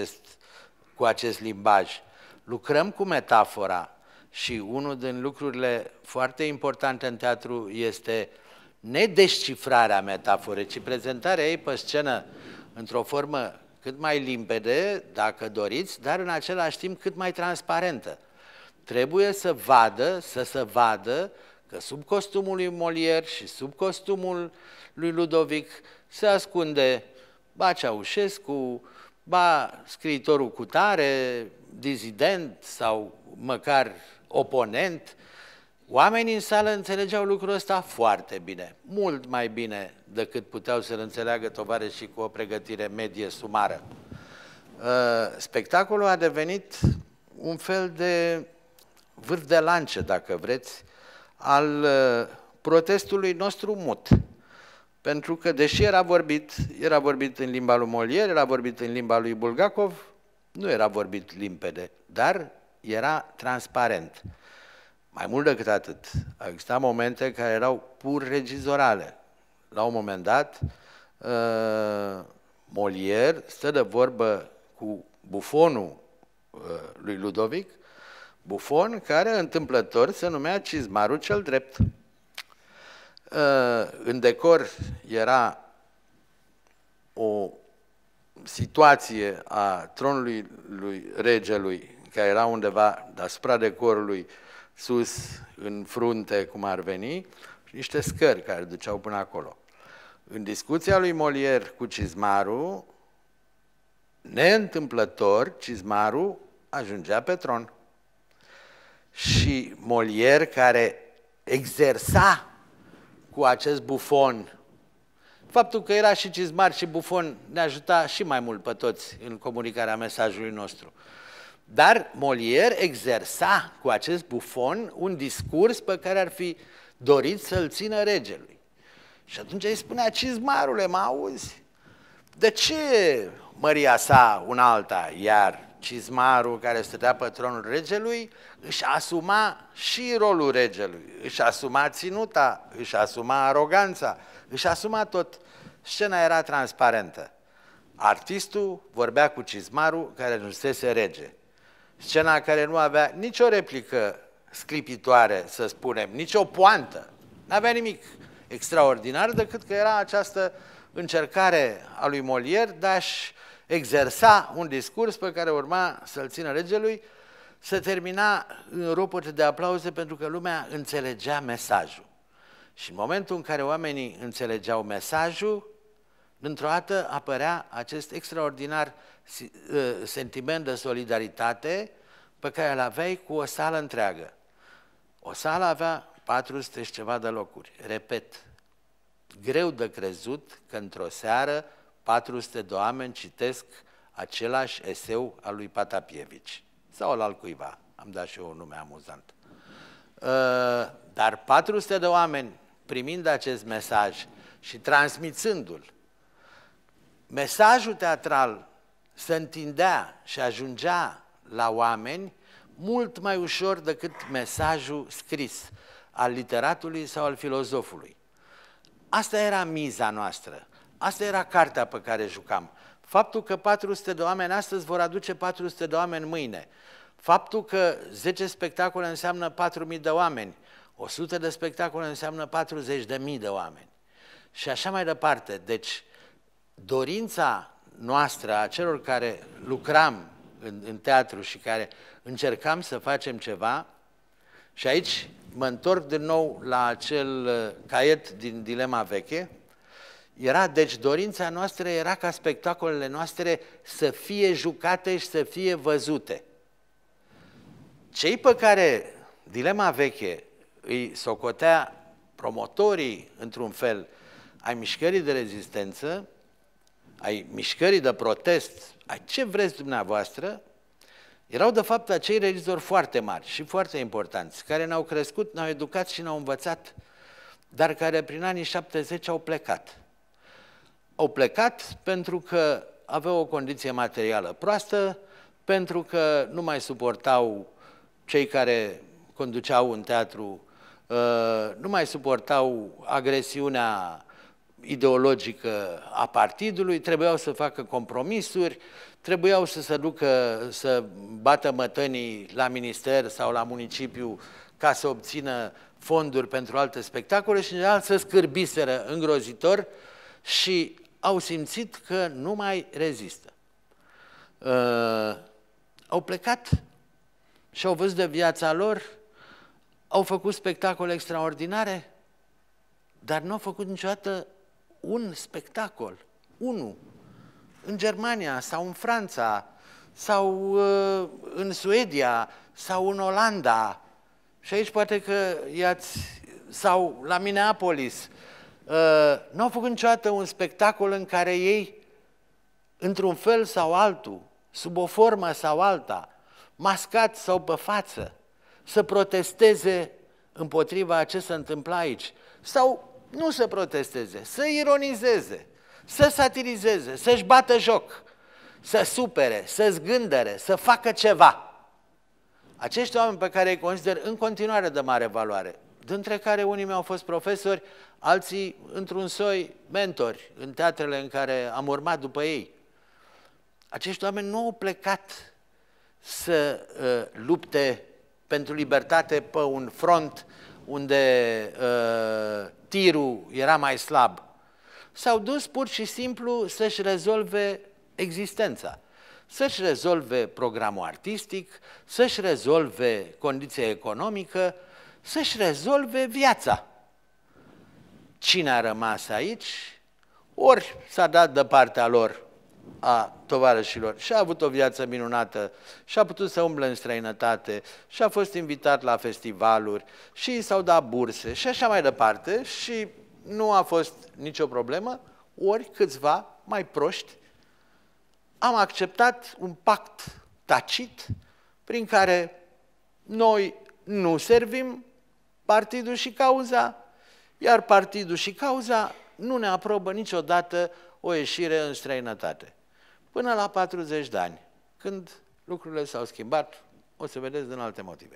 cu acest limbaj, lucrăm cu metafora și unul din lucrurile foarte importante în teatru este nedescifrarea metaforei, ci prezentarea ei pe scenă într-o formă cât mai limpede, dacă doriți, dar în același timp cât mai transparentă. Trebuie să se vadă că sub costumul lui Molière și sub costumul lui Ludovic se ascunde ba Ceaușescu, ba scriitorul cutare, dizident sau măcar oponent. Oamenii în sală înțelegeau lucrul ăsta foarte bine, mult mai bine decât puteau să-l înțeleagă tovarășii cu o pregătire medie sumară. Spectacolul a devenit un fel de vârf de lance, dacă vreți, al protestului nostru mut. Pentru că, deși era vorbit în limba lui Molière, era vorbit în limba lui Bulgakov, nu era vorbit limpede, dar era transparent. Mai mult decât atât, au existat momente care erau pur regizorale. La un moment dat, Molière stă de vorbă cu bufonul lui Ludovic, bufon care întâmplător se numea Cizmarul cel Drept. În decor era o situație a tronului lui regelui, care era undeva deasupra decorului, sus, în frunte, cum ar veni, și niște scări care duceau până acolo. În discuția lui Molière cu Cizmarul, neîntâmplător, Cizmarul ajungea pe tron. Și Molière, care exersa cu acest bufon, faptul că era și Cizmar și bufon ne ajuta și mai mult pe toți în comunicarea mesajului nostru. Dar Molière exersa cu acest bufon un discurs pe care ar fi dorit să-l țină regelui. Și atunci îi spunea: Cizmarule, mă auzi? De ce măria sa una alta? Iar Cizmarul, care stătea pe tronul regelui, își asuma și rolul regelui, își asuma ținuta, își asuma aroganța, își asuma tot. Scena era transparentă. Artistul vorbea cu Cizmarul, care nu fusese rege. Scena care nu avea nicio replică sclipitoare, să spunem, nicio poantă, n-avea nimic extraordinar decât că era această încercare a lui Molière de a-și exersa un discurs pe care urma să-l țină regelui, se termina în ropăte de aplauze pentru că lumea înțelegea mesajul. Și în momentul în care oamenii înțelegeau mesajul, dintr-o dată apărea acest extraordinar sentiment de solidaritate pe care îl aveai cu o sală întreagă. O sală avea 400 și ceva de locuri. Repet, greu de crezut că într-o seară 400 de oameni citesc același eseu al lui Patapievici sau al altcuiva. Am dat și eu un nume amuzant. Dar 400 de oameni primind acest mesaj și transmițându-l, mesajul teatral se întindea și ajungea la oameni mult mai ușor decât mesajul scris al literatului sau al filozofului. Asta era miza noastră, asta era cartea pe care jucam. Faptul că 400 de oameni astăzi vor aduce 400 de oameni mâine, faptul că 10 spectacole înseamnă 4.000 de oameni, 100 de spectacole înseamnă 40.000 de oameni. și așa mai departe. Deci, dorința noastră, a celor care lucram în teatru și care încercam să facem ceva, și aici mă întorc din nou la acel caiet din Dilema Veche, deci dorința noastră era ca spectacolele noastre să fie jucate și să fie văzute. Cei pe care Dilema Veche îi socotea promotorii, într-un fel, ai mișcării de rezistență, ai mișcării de protest, ai ce vreți dumneavoastră, erau de fapt acei regizori foarte mari și foarte importanți, care ne-au crescut, ne-au educat și ne-au învățat, dar care prin anii 70 au plecat. Au plecat pentru că aveau o condiție materială proastă, pentru că nu mai suportau cei care conduceau un teatru, nu mai suportau agresiunea ideologică a partidului, trebuiau să facă compromisuri, trebuiau să se ducă să bată mătănii la minister sau la municipiu ca să obțină fonduri pentru alte spectacole și, în general, să scârbiseră îngrozitor și au simțit că nu mai rezistă. Au plecat și au văzut de viața lor, au făcut spectacole extraordinare, dar nu au făcut niciodată un spectacol, unul, în Germania sau în Franța sau în Suedia sau în Olanda. Și aici poate că sau la Minneapolis. Nu au făcut niciodată un spectacol în care ei, într-un fel sau altul, sub o formă sau alta, mascat sau pe față, să protesteze împotriva a ce se întâmpla aici. Sau nu să protesteze, să ironizeze, să satirizeze, să-și bată joc, să supere, să zgândere, să facă ceva. Acești oameni pe care îi consider în continuare de mare valoare, dintre care unii mi-au fost profesori, alții într-un soi mentori în teatrele în care am urmat după ei. Acești oameni nu au plecat să lupte pentru libertate pe un front unde tirul era mai slab. S-au dus pur și simplu să-și rezolve existența, să-și rezolve programul artistic, să-și rezolve condiția economică, să-și rezolve viața. Cine a rămas aici, ori s-a dat de partea lor a tovarășilor și a avut o viață minunată și a putut să umble în străinătate și a fost invitat la festivaluri și s-au dat burse și așa mai departe și nu a fost nicio problemă, ori câțiva mai proști am acceptat un pact tacit prin care noi nu servim partidul și cauza, iar partidul și cauza nu ne aprobă niciodată o ieșire în străinătate. Până la 40 de ani, când lucrurile s-au schimbat, o să vedeți din alte motive.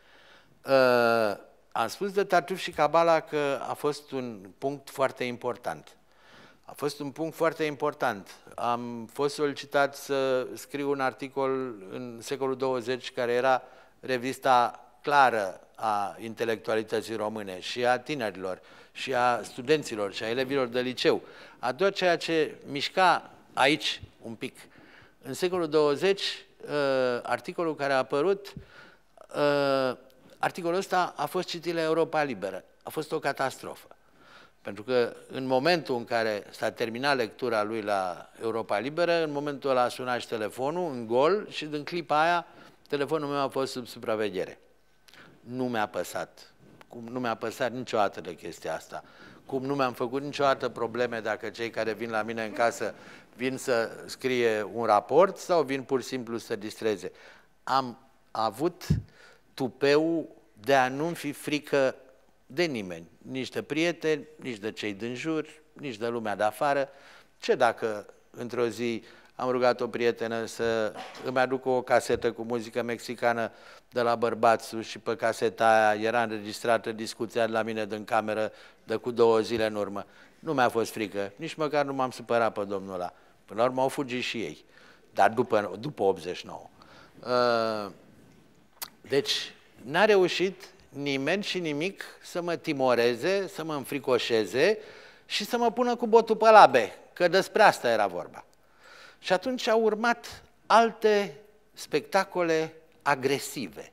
Am spus de Tartuf și Cabala că a fost un punct foarte important. A fost un punct foarte important. Am fost solicitat să scriu un articol în secolul 20, care era revista clară a intelectualității române și a tinerilor și a studenților și a elevilor de liceu. A tot ceea ce mișca aici un pic. În secolul 20, articolul care a apărut, articolul ăsta a fost citit la Europa Liberă. A fost o catastrofă. Pentru că în momentul în care s-a terminat lectura lui la Europa Liberă, în momentul ăla a sunat și telefonul în gol și din clipa aia telefonul meu a fost sub supraveghere. Nu mi-a păsat. Cum nu mi-a păsat niciodată de chestia asta. Cum nu mi-am făcut niciodată probleme dacă cei care vin la mine în casă vin să scrie un raport sau vin pur și simplu să distreze. Am avut tupeul de a nu-mi fi frică de nimeni, nici de prieteni, nici de cei din jur, nici de lumea de afară. Ce dacă într-o zi am rugat o prietenă să îmi aducă o casetă cu muzică mexicană de la Bărbațu și pe caseta aia era înregistrată discuția de la mine din cameră de cu 2 zile în urmă. Nu mi-a fost frică, nici măcar nu m-am supărat pe domnul ăla. Până la urmă au fugit și ei, dar după 89. Deci n-a reușit nimeni și nimic să mă timoreze, să mă înfricoșeze și să mă pună cu botul pe labe, că despre asta era vorba. Și atunci au urmat alte spectacole agresive.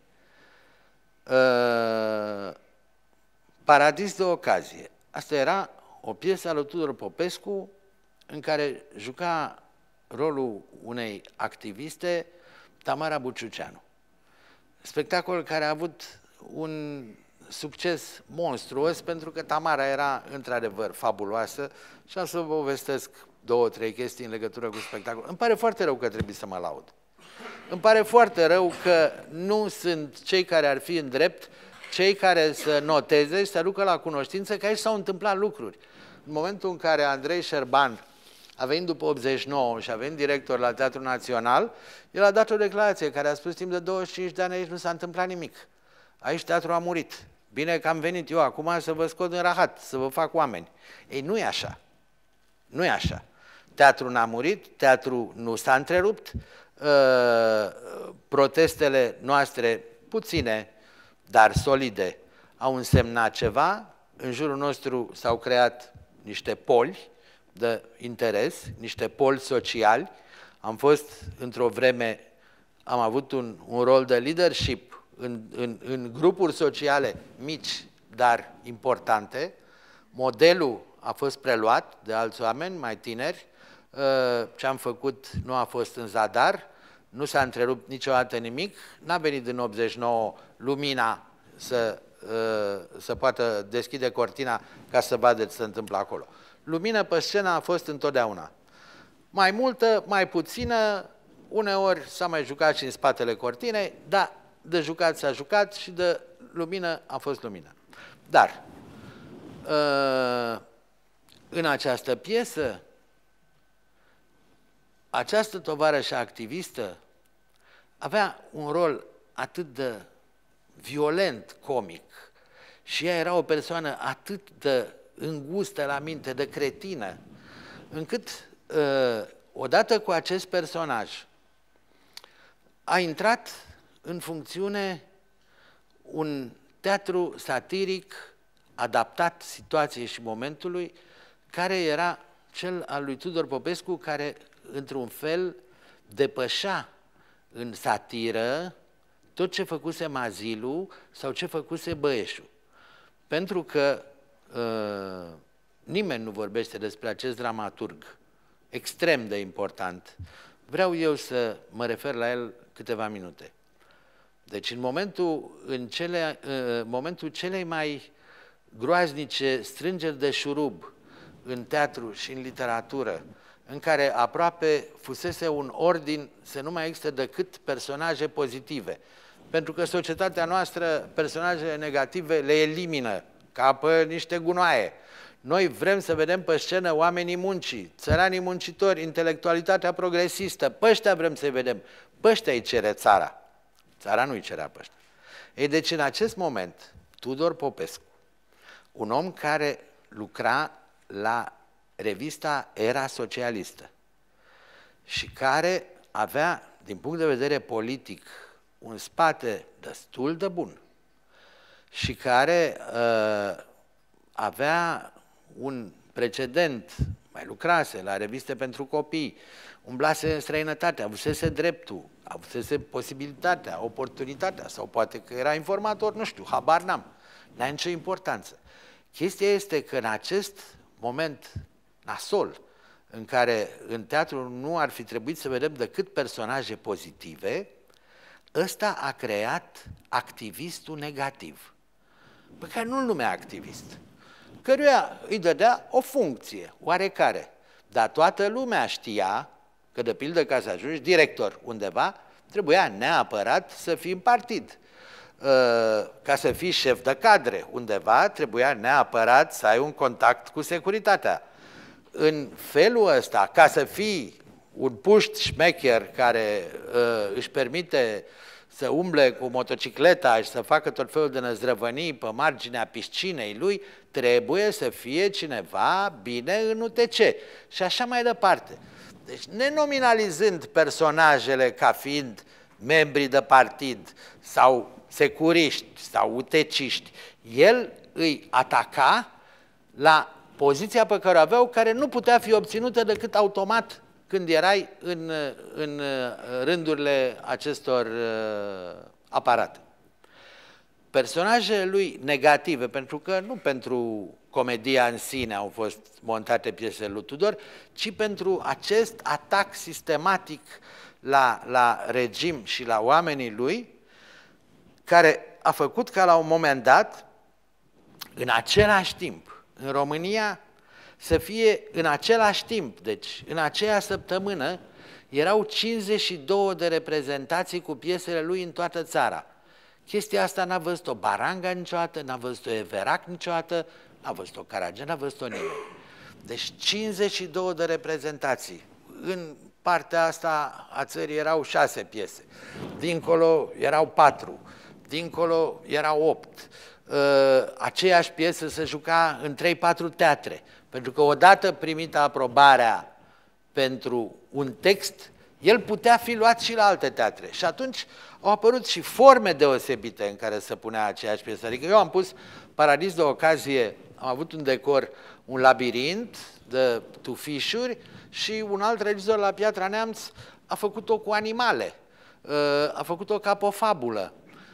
Paradis de ocazie. Asta era o piesă a lui Tudor Popescu în care juca rolul unei activiste, Tamara Buciuceanu. Spectacol care a avut un succes monstruos, pentru că Tamara era într-adevăr fabuloasă și am să vă povestesc 2-3 chestii în legătură cu spectacolul. Îmi pare foarte rău că trebuie să mă laud. Îmi pare foarte rău că nu sunt cei care ar fi în drept, cei care să noteze și să aducă la cunoștință că aici s-au întâmplat lucruri. În momentul în care Andrei Șerban a venit după 89 și a venit director la Teatrul Național, el a dat o declarație care a spus timp de 25 de ani aici nu s-a întâmplat nimic. Aici teatrul a murit. Bine că am venit eu acum să vă scot în rahat, să vă fac oameni. Ei, nu e așa. Nu e așa. Teatrul n-a murit, teatrul nu s-a întrerupt, protestele noastre, puține, dar solide, au însemnat ceva. În jurul nostru s-au creat niște poli de interes, niște poli sociali. Am fost, într-o vreme, am avut un rol de leadership în grupuri sociale mici, dar importante. Modelul a fost preluat de alți oameni mai tineri. Ce am făcut nu a fost în zadar, nu s-a întrerupt niciodată nimic. N-a venit în 89 lumina să poată deschide cortina ca să vadă ce se întâmplă acolo. Lumină pe scenă a fost întotdeauna. Mai multă, mai puțină, uneori s-a mai jucat și în spatele cortinei, dar de jucat s-a jucat și de lumină a fost lumină. Dar, în această piesă, această tovarășă activistă avea un rol atât de violent comic și ea era o persoană atât de îngustă la minte, de cretină, încât odată cu acest personaj a intrat în funcțiune un teatru satiric adaptat situației și momentului, care era cel al lui Tudor Popescu, care într-un fel depășea în satiră tot ce făcuse Mazilu sau ce făcuse Băieșu. Pentru că nimeni nu vorbește despre acest dramaturg extrem de important. Vreau eu să mă refer la el câteva minute. Deci în momentul celei mai groaznice strângeri de șurub în teatru și în literatură, în care aproape fusese un ordin să nu mai existe decât personaje pozitive. Pentru că societatea noastră personajele negative le elimină ca pe niște gunoaie. Noi vrem să vedem pe scenă oamenii muncii, țăranii muncitori, intelectualitatea progresistă, pe ăștia vrem să-i vedem. Pe ăștia îi cere țara. Țara nu îi cerea pe ăștia. Ei, deci în acest moment, Tudor Popescu, un om care lucra la revista Era Socialistă și care avea, din punct de vedere politic, un spate destul de bun și care avea un precedent, mai lucrase la reviste pentru copii, umblase în străinătate, avusese dreptul, avusese posibilitatea, oportunitatea, sau poate că era informator, nu știu, habar n-am, n-a nicio importanță. Chestia este că în acest moment nasol, în care în teatru nu ar fi trebuit să vedem decât personaje pozitive, ăsta a creat activistul negativ, pe care nu-l numea activist, căruia îi dădea o funcție oarecare, dar toată lumea știa că, de pildă, ca să ajungi director undeva, trebuia neapărat să fii în partid. Ca să fii șef de cadre undeva, trebuia neapărat să ai un contact cu securitatea. În felul ăsta, ca să fii un puști șmecher care își permite să umble cu motocicleta și să facă tot felul de năzdrăvănii pe marginea piscinei lui, trebuie să fie cineva bine în UTC și așa mai departe. Deci, nenominalizând personajele ca fiind membri de partid sau securiști sau uteciști, el îi ataca la poziția pe care o aveau, care nu putea fi obținută decât automat când erai în rândurile acestor aparate. Personajele lui negative, pentru că nu pentru comedia în sine au fost montate piesele lui Tudor, ci pentru acest atac sistematic la regim și la oamenii lui, care a făcut ca la un moment dat, în același timp, în România, să fie în același timp, deci în aceea săptămână, erau 52 de reprezentații cu piesele lui în toată țara. Chestia asta n-a văzut-o Baranga niciodată, n-a văzut-o Everac niciodată, n-a văzut-o Caragian, n-a văzut-o nimeni. Deci 52 de reprezentații. În partea asta a țării erau 6 piese, dincolo erau 4, dincolo erau 8. Aceeași piesă se juca în 3-4 teatre, pentru că odată primită aprobarea pentru un text, el putea fi luat și la alte teatre. Și atunci au apărut și forme deosebite în care se punea aceeași piesă. Adică eu am pus Paradis de ocazie, am avut un decor, un labirint de tufișuri și un alt regizor la Piatra Neamț a făcut-o cu animale, a făcut-o ca pe o fabulă.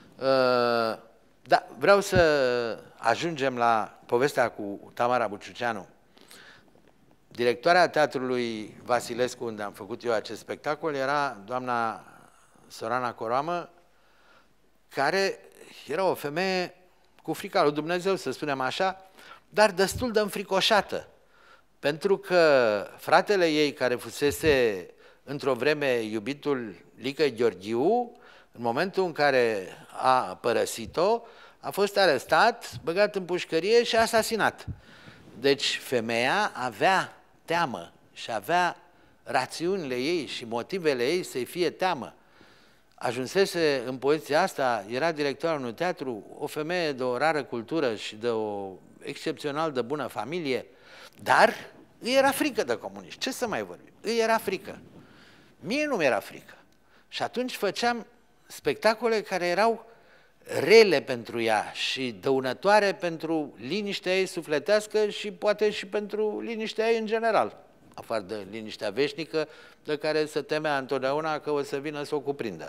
Da, vreau să ajungem la povestea cu Tamara Buciuceanu. Directoarea Teatrului Vasilescu, unde am făcut eu acest spectacol, era doamna Sorana Coroamă, care era o femeie cu frica lui Dumnezeu, să spunem așa, dar destul de înfricoșată, pentru că fratele ei, care fusese într-o vreme iubitul Lică Gheorghiu, în momentul în care a părăsit-o, a fost arestat, băgat în pușcărie și asasinat. Deci femeia avea teamă și avea rațiunile ei și motivele ei să-i fie teamă. Ajunsese în poziția asta, era directorul unui teatru, o femeie de o rară cultură și de o excepțional de bună familie, dar îi era frică de comuniști. Ce să mai vorbim? Îi era frică. Mie nu mi-era frică. Și atunci făceam spectacole care erau rele pentru ea și dăunătoare pentru liniștea ei sufletească și poate și pentru liniștea ei în general, afară de liniștea veșnică de care se temea întotdeauna că o să vină să o cuprindă.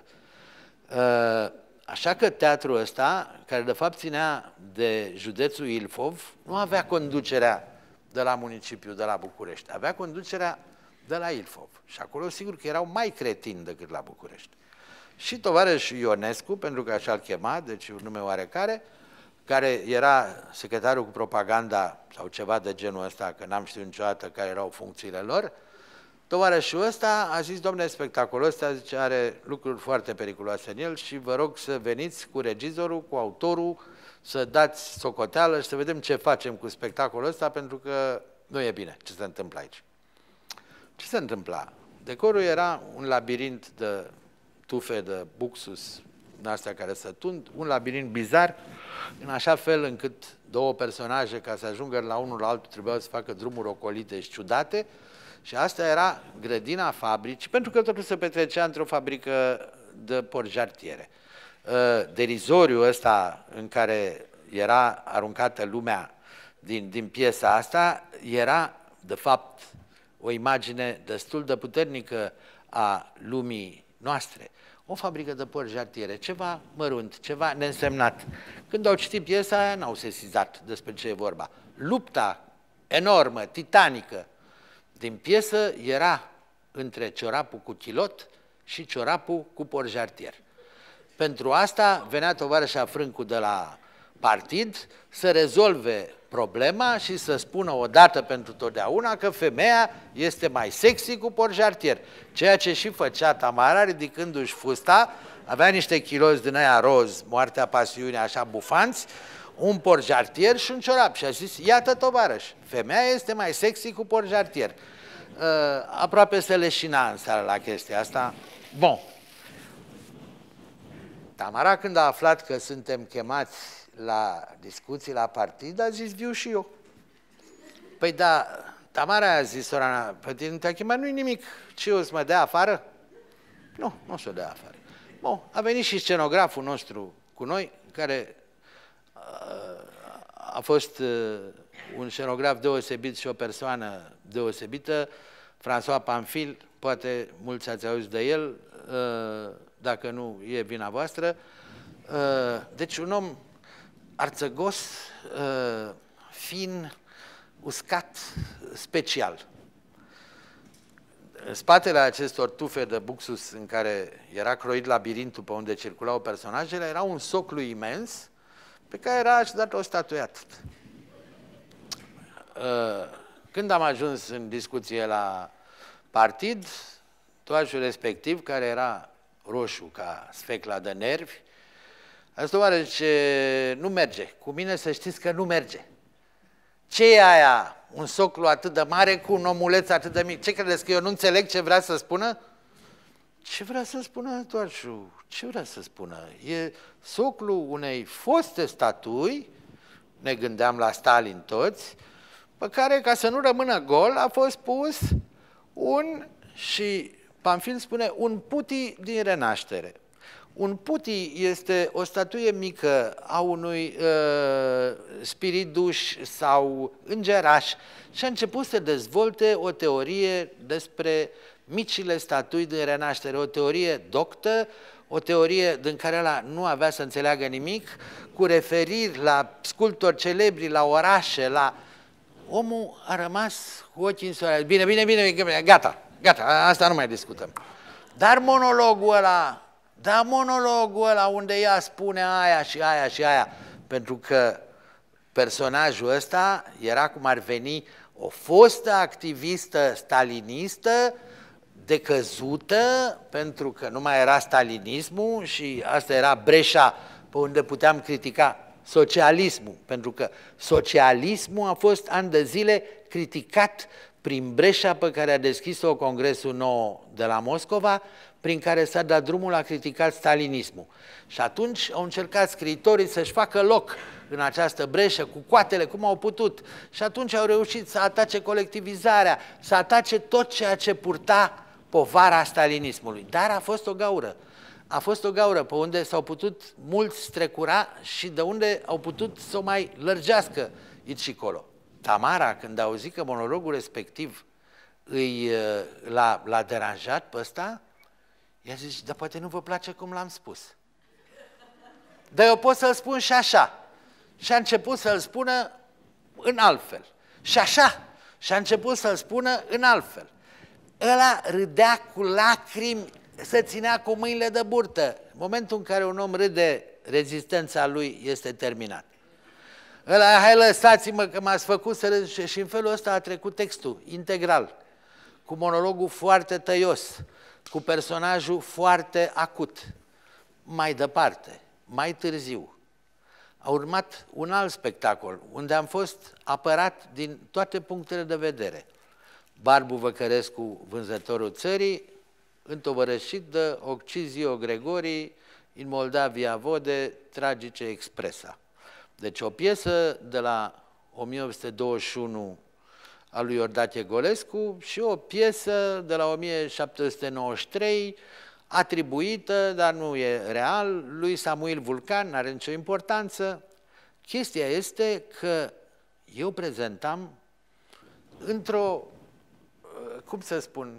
Așa că teatrul ăsta, care de fapt ținea de județul Ilfov, nu avea conducerea de la municipiul de la București, avea conducerea de la Ilfov. Și acolo sigur că erau mai cretini decât la București. Și tovarășul Ionescu, pentru că așa-l chema, deci un nume oarecare, care era secretarul cu propaganda sau ceva de genul ăsta, că n-am știut niciodată care erau funcțiile lor, tovarășul ăsta a zis, domnule, spectacolul ăsta, zice, are lucruri foarte periculoase în el și vă rog să veniți cu regizorul, cu autorul, să dați socoteală și să vedem ce facem cu spectacolul ăsta, pentru că nu e bine ce se întâmplă aici. Ce se întâmpla? Decorul era un labirint de tufe de buxus, în astea care se tund, un labirint bizar, în așa fel încât două personaje, ca să ajungă la unul la altul, trebuiau să facă drumuri ocolite și ciudate, și asta era grădina fabricii, pentru că totul se petrecea într-o fabrică de porjartiere. Derizoriul ăsta în care era aruncată lumea din piesa asta era, de fapt, o imagine destul de puternică a lumii noastre. O fabrică de porjartiere, ceva mărunt, ceva neînsemnat. Când au citit piesa aia, n-au sesizat despre ce e vorba. Lupta enormă, titanică din piesă era între ciorapul cu chilot și ciorapul cu porjartier. Pentru asta venea tovarășa Frâncu de la partid să rezolve problema și să spună odată pentru totdeauna că femeia este mai sexy cu porjartier. Ceea ce și făcea Tamara, ridicându-și fusta, avea niște chiloți din aia roz, moartea pasiunii, așa bufanți, un porjartier și un ciorap. Și a zis, iată tovarăș, femeia este mai sexy cu porjartier. Aproape se leșina în seara la chestia asta. Bun. Tamara, când a aflat că suntem chemați la discuții la partid, a zis, viu și eu. Păi da, Tamara a zis, Sorana, pe tine nu te-a chemat, nu-i nimic, ce o să mă dea afară? Nu, nu o să o dea afară. Bun, a venit și scenograful nostru cu noi, care a fost un scenograf deosebit și o persoană deosebită, François Pamphile, poate mulți ați auzit de el, dacă nu e vina voastră. Deci un om arțăgos, fin, uscat, special. În spatele acestor tufe de buxus în care era croit labirintul pe unde circulau personajele, era un soclu imens pe care era dat o statuiată. Când am ajuns în discuție la partid, toașul respectiv, care era roșu ca sfecla de nervi, a zis: deoarece nu merge, cu mine să știți că nu merge. Ce e aia, un soclu atât de mare cu un omuleț atât de mic? Ce credeți, că eu nu înțeleg ce vrea să spună? Ce vrea să spună toașul? Ce vrea să spună? E soclu unei foste statui, ne gândeam la Stalin toți, pe care, ca să nu rămână gol, a fost pus un, și Pamphile spune, un putii din renaștere. Un putii este o statuie mică a unui spiriduș sau îngeraș și a început să dezvolte o teorie despre micile statui din renaștere, o teorie doctă, o teorie din care ăla nu avea să înțeleagă nimic, cu referiri la sculptori celebri, la orașe, la... Omul a rămas cu ochii însorați. Bine, gata, asta nu mai discutăm. Dar monologul ăla unde ea spune aia și aia și aia, pentru că personajul ăsta era cum ar veni o fostă activistă stalinistă decăzută, pentru că nu mai era stalinismul și asta era breșa pe unde puteam critica socialismul, pentru că socialismul a fost ani de zile criticat prin breșa pe care a deschis-o Congresul Nou de la Moscova, prin care s-a dat drumul la criticat stalinismul. Și atunci au încercat scriitorii să-și facă loc în această breșă, cu coatele, cum au putut. Și atunci au reușit să atace colectivizarea, să atace tot ceea ce purta povara stalinismului. Dar a fost o gaură. A fost o gaură pe unde s-au putut mulți strecura și de unde au putut să o mai lărgească aici și colo. Tamara, când a auzit că monologul respectiv l-a deranjat pe ăsta, i-a zis: dar poate nu vă place cum l-am spus. Dar eu pot să-l spun și așa. Și a început să-l spună în altfel. Și așa. Și a început să-l spună în altfel. Ăla râdea cu lacrimi, se ținea cu mâinile de burtă. În momentul în care un om râde, rezistența lui este terminată. Ăla, hai lăsați-mă că m-ați făcut să râd. Și în felul ăsta a trecut textul integral, cu monologul foarte tăios, cu personajul foarte acut. Mai departe, mai târziu, a urmat un alt spectacol, unde am fost apărat din toate punctele de vedere. Barbu Văcărescu, vânzătorul țării, întovărășit de Occizio Gregori, în Moldavia Vode, tragice expresa. Deci o piesă de la 1821 a lui Iordache Golescu și o piesă de la 1793, atribuită, dar nu e real, lui Samuil Vulcan, n-are nicio importanță. Chestia este că eu prezentam într-o, cum să spun,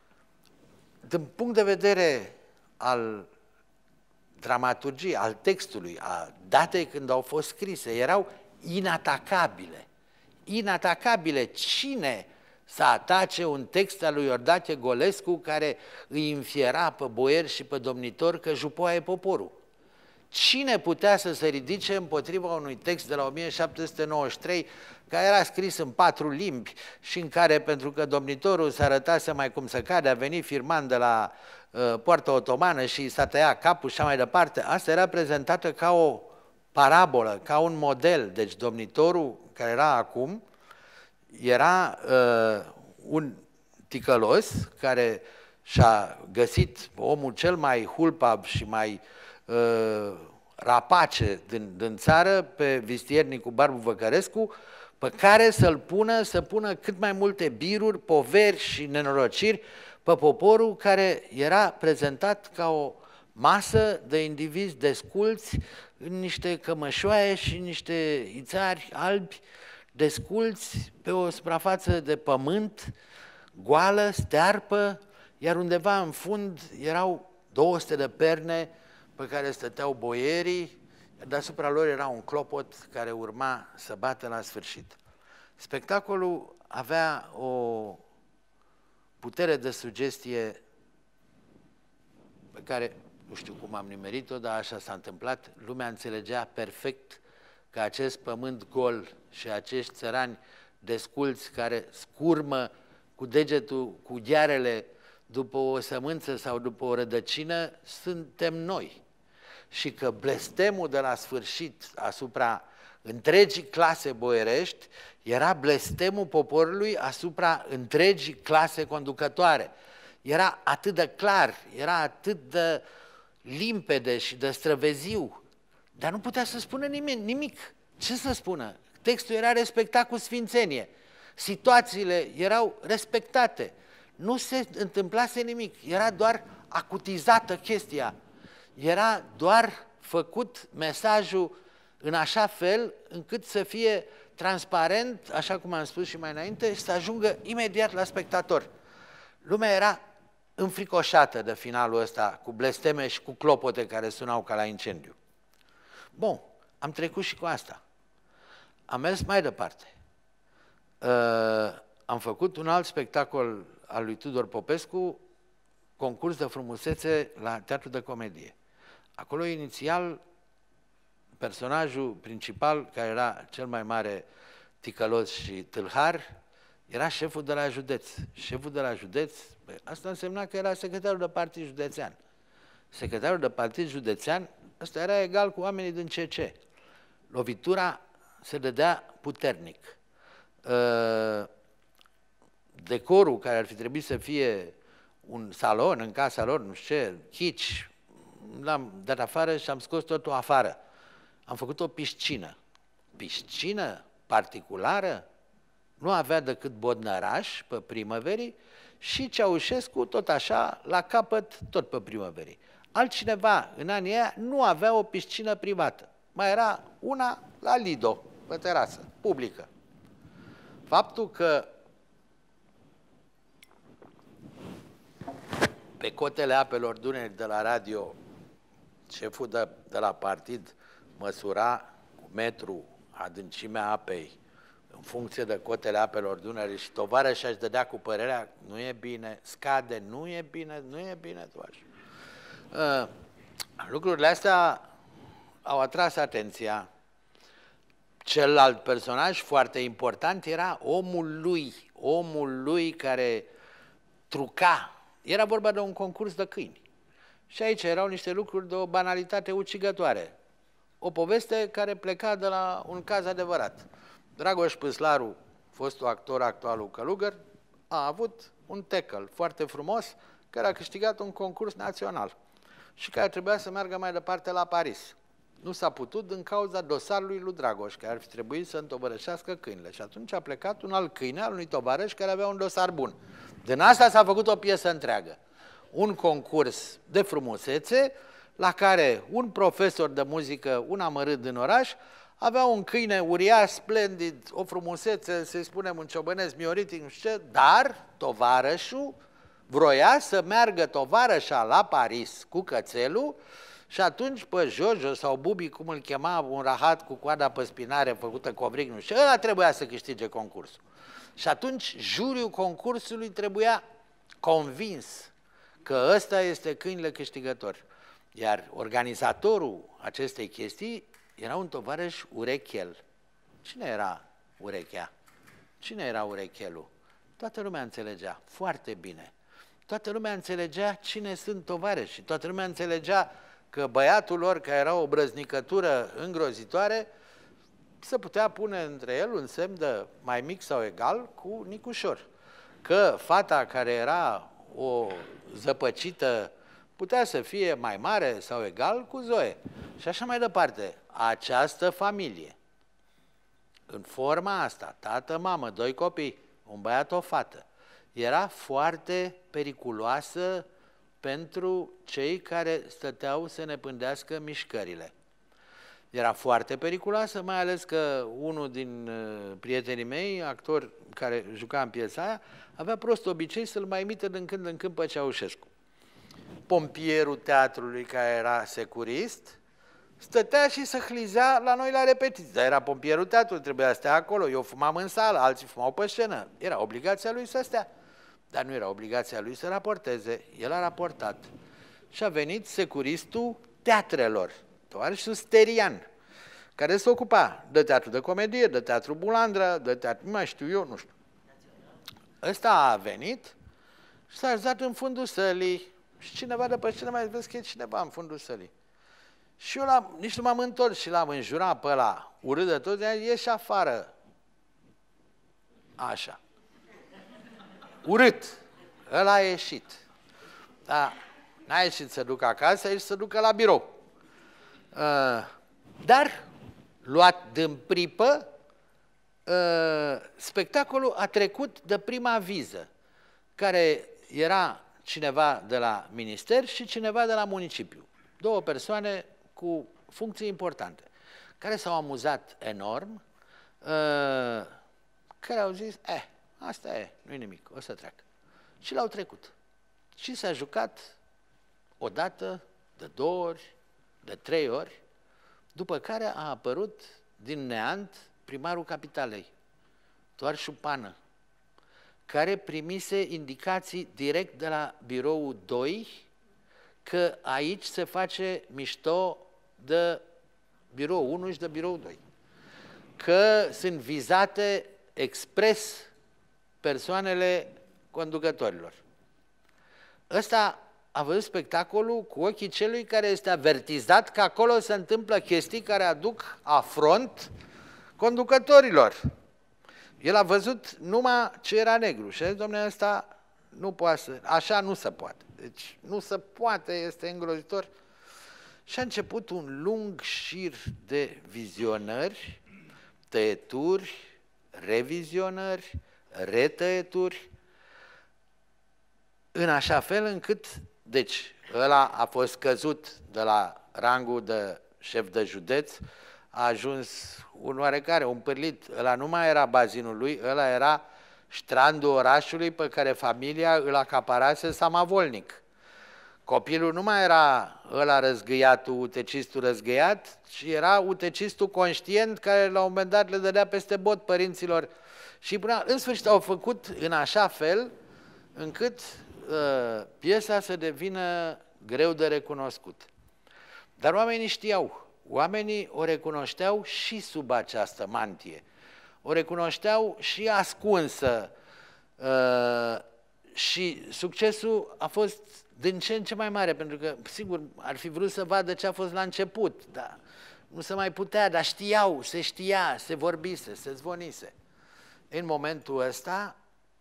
din punct de vedere al dramaturgiei, al textului, a datei când au fost scrise, erau inatacabile. Inatacabile. Cine să atace un text al lui Iordache Golescu care îi înfiera pe boieri și pe domnitori că jupoa e poporul? Cine putea să se ridice împotriva unui text de la 1793 care era scris în 4 limbi și în care, pentru că domnitorul se arătase mai cum să cade, a venit firman de la Poarta Otomană și s-a tăiat capul și așa mai departe, asta era prezentată ca o parabolă, ca un model. Deci domnitorul care era acum era un ticălos care și-a găsit omul cel mai hulpab și mai rapace din țară, pe vistiernicul Barbu Văcărescu, pe care să pună cât mai multe biruri, poveri și nenorociri pe poporul care era prezentat ca o masă de indivizi desculți în niște cămășoaie și niște ițari albi, desculți pe o suprafață de pământ, goală, stearpă, iar undeva în fund erau 200 de perne pe care stăteau boierii, iar deasupra lor era un clopot care urma să bată la sfârșit. Spectacolul avea o putere de sugestie pe care nu știu cum am nimerit-o, dar așa s-a întâmplat. Lumea înțelegea perfect că acest pământ gol și acești țărani desculți care scurmă cu degetul, cu ghearele după o sămânță sau după o rădăcină, suntem noi. Și că blestemul de la sfârșit asupra întregii clase boierești era blestemul poporului asupra întregii clase conducătoare. Era atât de clar, era atât de limpede și de străveziu, dar nu putea să spună nimic. Ce să spună? Textul era respectat cu sfințenie, situațiile erau respectate, nu se întâmplase nimic, era doar acutizată chestia, era doar făcut mesajul în așa fel încât să fie transparent, așa cum am spus și mai înainte, și să ajungă imediat la spectator. Lumea era înfricoșată de finalul ăsta, cu blesteme și cu clopote care sunau ca la incendiu. Bun, am trecut și cu asta. Am mers mai departe. Am făcut un alt spectacol al lui Tudor Popescu, concurs de frumusețe la Teatrul de Comedie. Acolo, inițial, personajul principal, care era cel mai mare ticălos și tâlhar, era șeful de la județ. Șeful de la județ, asta însemna că era secretarul de partid județean. Secretarul de partid județean, ăsta era egal cu oamenii din CC. Lovitura se dădea puternic. Decorul care ar fi trebuit să fie un salon în casa lor, nu știu ce, chici, l-am dat afară și am scos totul afară. Am făcut o piscină. Piscină particulară? Nu avea decât Bodnăraș pe primăverii și Ceaușescu tot așa, la capăt, tot pe primăverii. Altcineva în anii aia nu avea o piscină privată. Mai era una la Lido, pe terasă, publică. Faptul că pe cotele apelor Dunării de la radio, șeful de la partid măsura cu metru adâncimea apei în funcție de cotele apelor Dunării și tovarășa își dădea cu părerea, nu e bine, scade, nu e bine, nu e bine, tovarăș. Lucrurile astea au atras atenția. Celălalt personaj foarte important era omul lui care truca. Era vorba de un concurs de câini. Și aici erau niște lucruri de o banalitate ucigătoare. O poveste care pleca de la un caz adevărat. Dragoș Păslaru, fostul actor actualul Călugăr, a avut un tackle foarte frumos care a câștigat un concurs național și care trebuia să meargă mai departe la Paris. Nu s-a putut din cauza dosarului lui Dragoș, care ar fi trebuit să întovărășească câinile. Și atunci a plecat un alt câine al unui tovarăș care avea un dosar bun. Din asta s-a făcut o piesă întreagă. Un concurs de frumusețe la care un profesor de muzică, un amărât din oraș, avea un câine uriaș, splendid, o frumusețe, să-i spunem un ciobănesc mioritic, nu știu ce, dar tovarășul vroia să meargă tovarășa la Paris cu cățelul și atunci pe Jojo sau Bubi, cum îl chema, un rahat cu coada pe spinare făcută covric, nu știu, ăla trebuia să câștige concursul. Și atunci juriul concursului trebuia convins că ăsta este câinele câștigător. Iar organizatorul acestei chestii era un tovarăș Urechel. Cine era Urechea? Cine era Urechelul? Toată lumea înțelegea foarte bine. Toată lumea înțelegea cine sunt tovarăși. Toată lumea înțelegea că băiatul lor, care era o brăznicătură îngrozitoare, se putea pune între el un semn de mai mic sau egal cu Nicușor. Că fata care era o zăpăcită putea să fie mai mare sau egal cu Zoe. Și așa mai departe. Această familie, în forma asta, tată, mamă, doi copii, un băiat, o fată, era foarte periculoasă pentru cei care stăteau să ne pândească mișcările. Era foarte periculoasă, mai ales că unul din prietenii mei, actor care juca în piesa aia, avea prost obicei să-l mai imită din când în când pe Ceaușescu. Pompierul teatrului, care era securist, stătea și se hlizea la noi la repetiții. Dar era pompierul teatrului, trebuia să stea acolo. Eu fumam în sală, alții fumau pe scenă. Era obligația lui să stea. Dar nu era obligația lui să raporteze. El a raportat. Și a venit securistul teatrelor, tovarășul Sterian, care se ocupa de teatru de comedie, de teatru Bulandra, de teatru, nu mai știu eu, nu știu. Ăsta a venit și s-a așezat în fundul sălii. Și cineva de pe scenă mai vezi că e cineva în fundul sălii. Și eu nici nu m-am întors și l-am înjurat pe ăla, urât de tot, ieși afară. Așa. Urât. Ăla a ieșit. Dar n-a ieșit să ducă acasă, a ieșit să ducă la birou. Dar, luat din pripă, spectacolul a trecut de prima viză, care era cineva de la minister și cineva de la municipiu. Două persoane cu funcții importante, care s-au amuzat enorm, care au zis, asta e, nu-i nimic, o să treacă. Și l-au trecut. Și s-a jucat o dată, de 2 ori, de 3 ori, după care a apărut din neant primarul capitalei, Toarșu Pană, care primise indicații direct de la biroul 2 că aici se face mișto de birou 1 și de birou 2. Că sunt vizate expres persoanele conducătorilor. Ăsta a văzut spectacolul cu ochii celui care este avertizat că acolo se întâmplă chestii care aduc afront conducătorilor. El a văzut numai ce era negru și a zis, dom'le, ăsta nu poate să, așa nu se poate. Deci nu se poate, este îngrozitor. Și a început un lung șir de vizionări, tăieturi, revizionări, retăieturi, în așa fel încât, deci, ăla a fost căzut de la rangul de șef de județ, a ajuns un oarecare, un pârlit. Ăla nu mai era bazinul lui, ăla era strandul orașului pe care familia îl acaparase samavolnic. Copilul nu mai era ăla răzgâiatul, utecistul răzgâiat, ci era utecistul conștient care la un moment dat le dădea peste bot părinților. Și până în sfârșit au făcut în așa fel încât piesa să devină greu de recunoscut. Dar oamenii știau, oamenii o recunoșteau și sub această mantie, o recunoșteau și ascunsă și succesul a fost din ce în ce mai mare, pentru că, sigur, ar fi vrut să vadă ce a fost la început, dar nu se mai putea, dar știau, se știa, se vorbise, se zvonise. În momentul ăsta,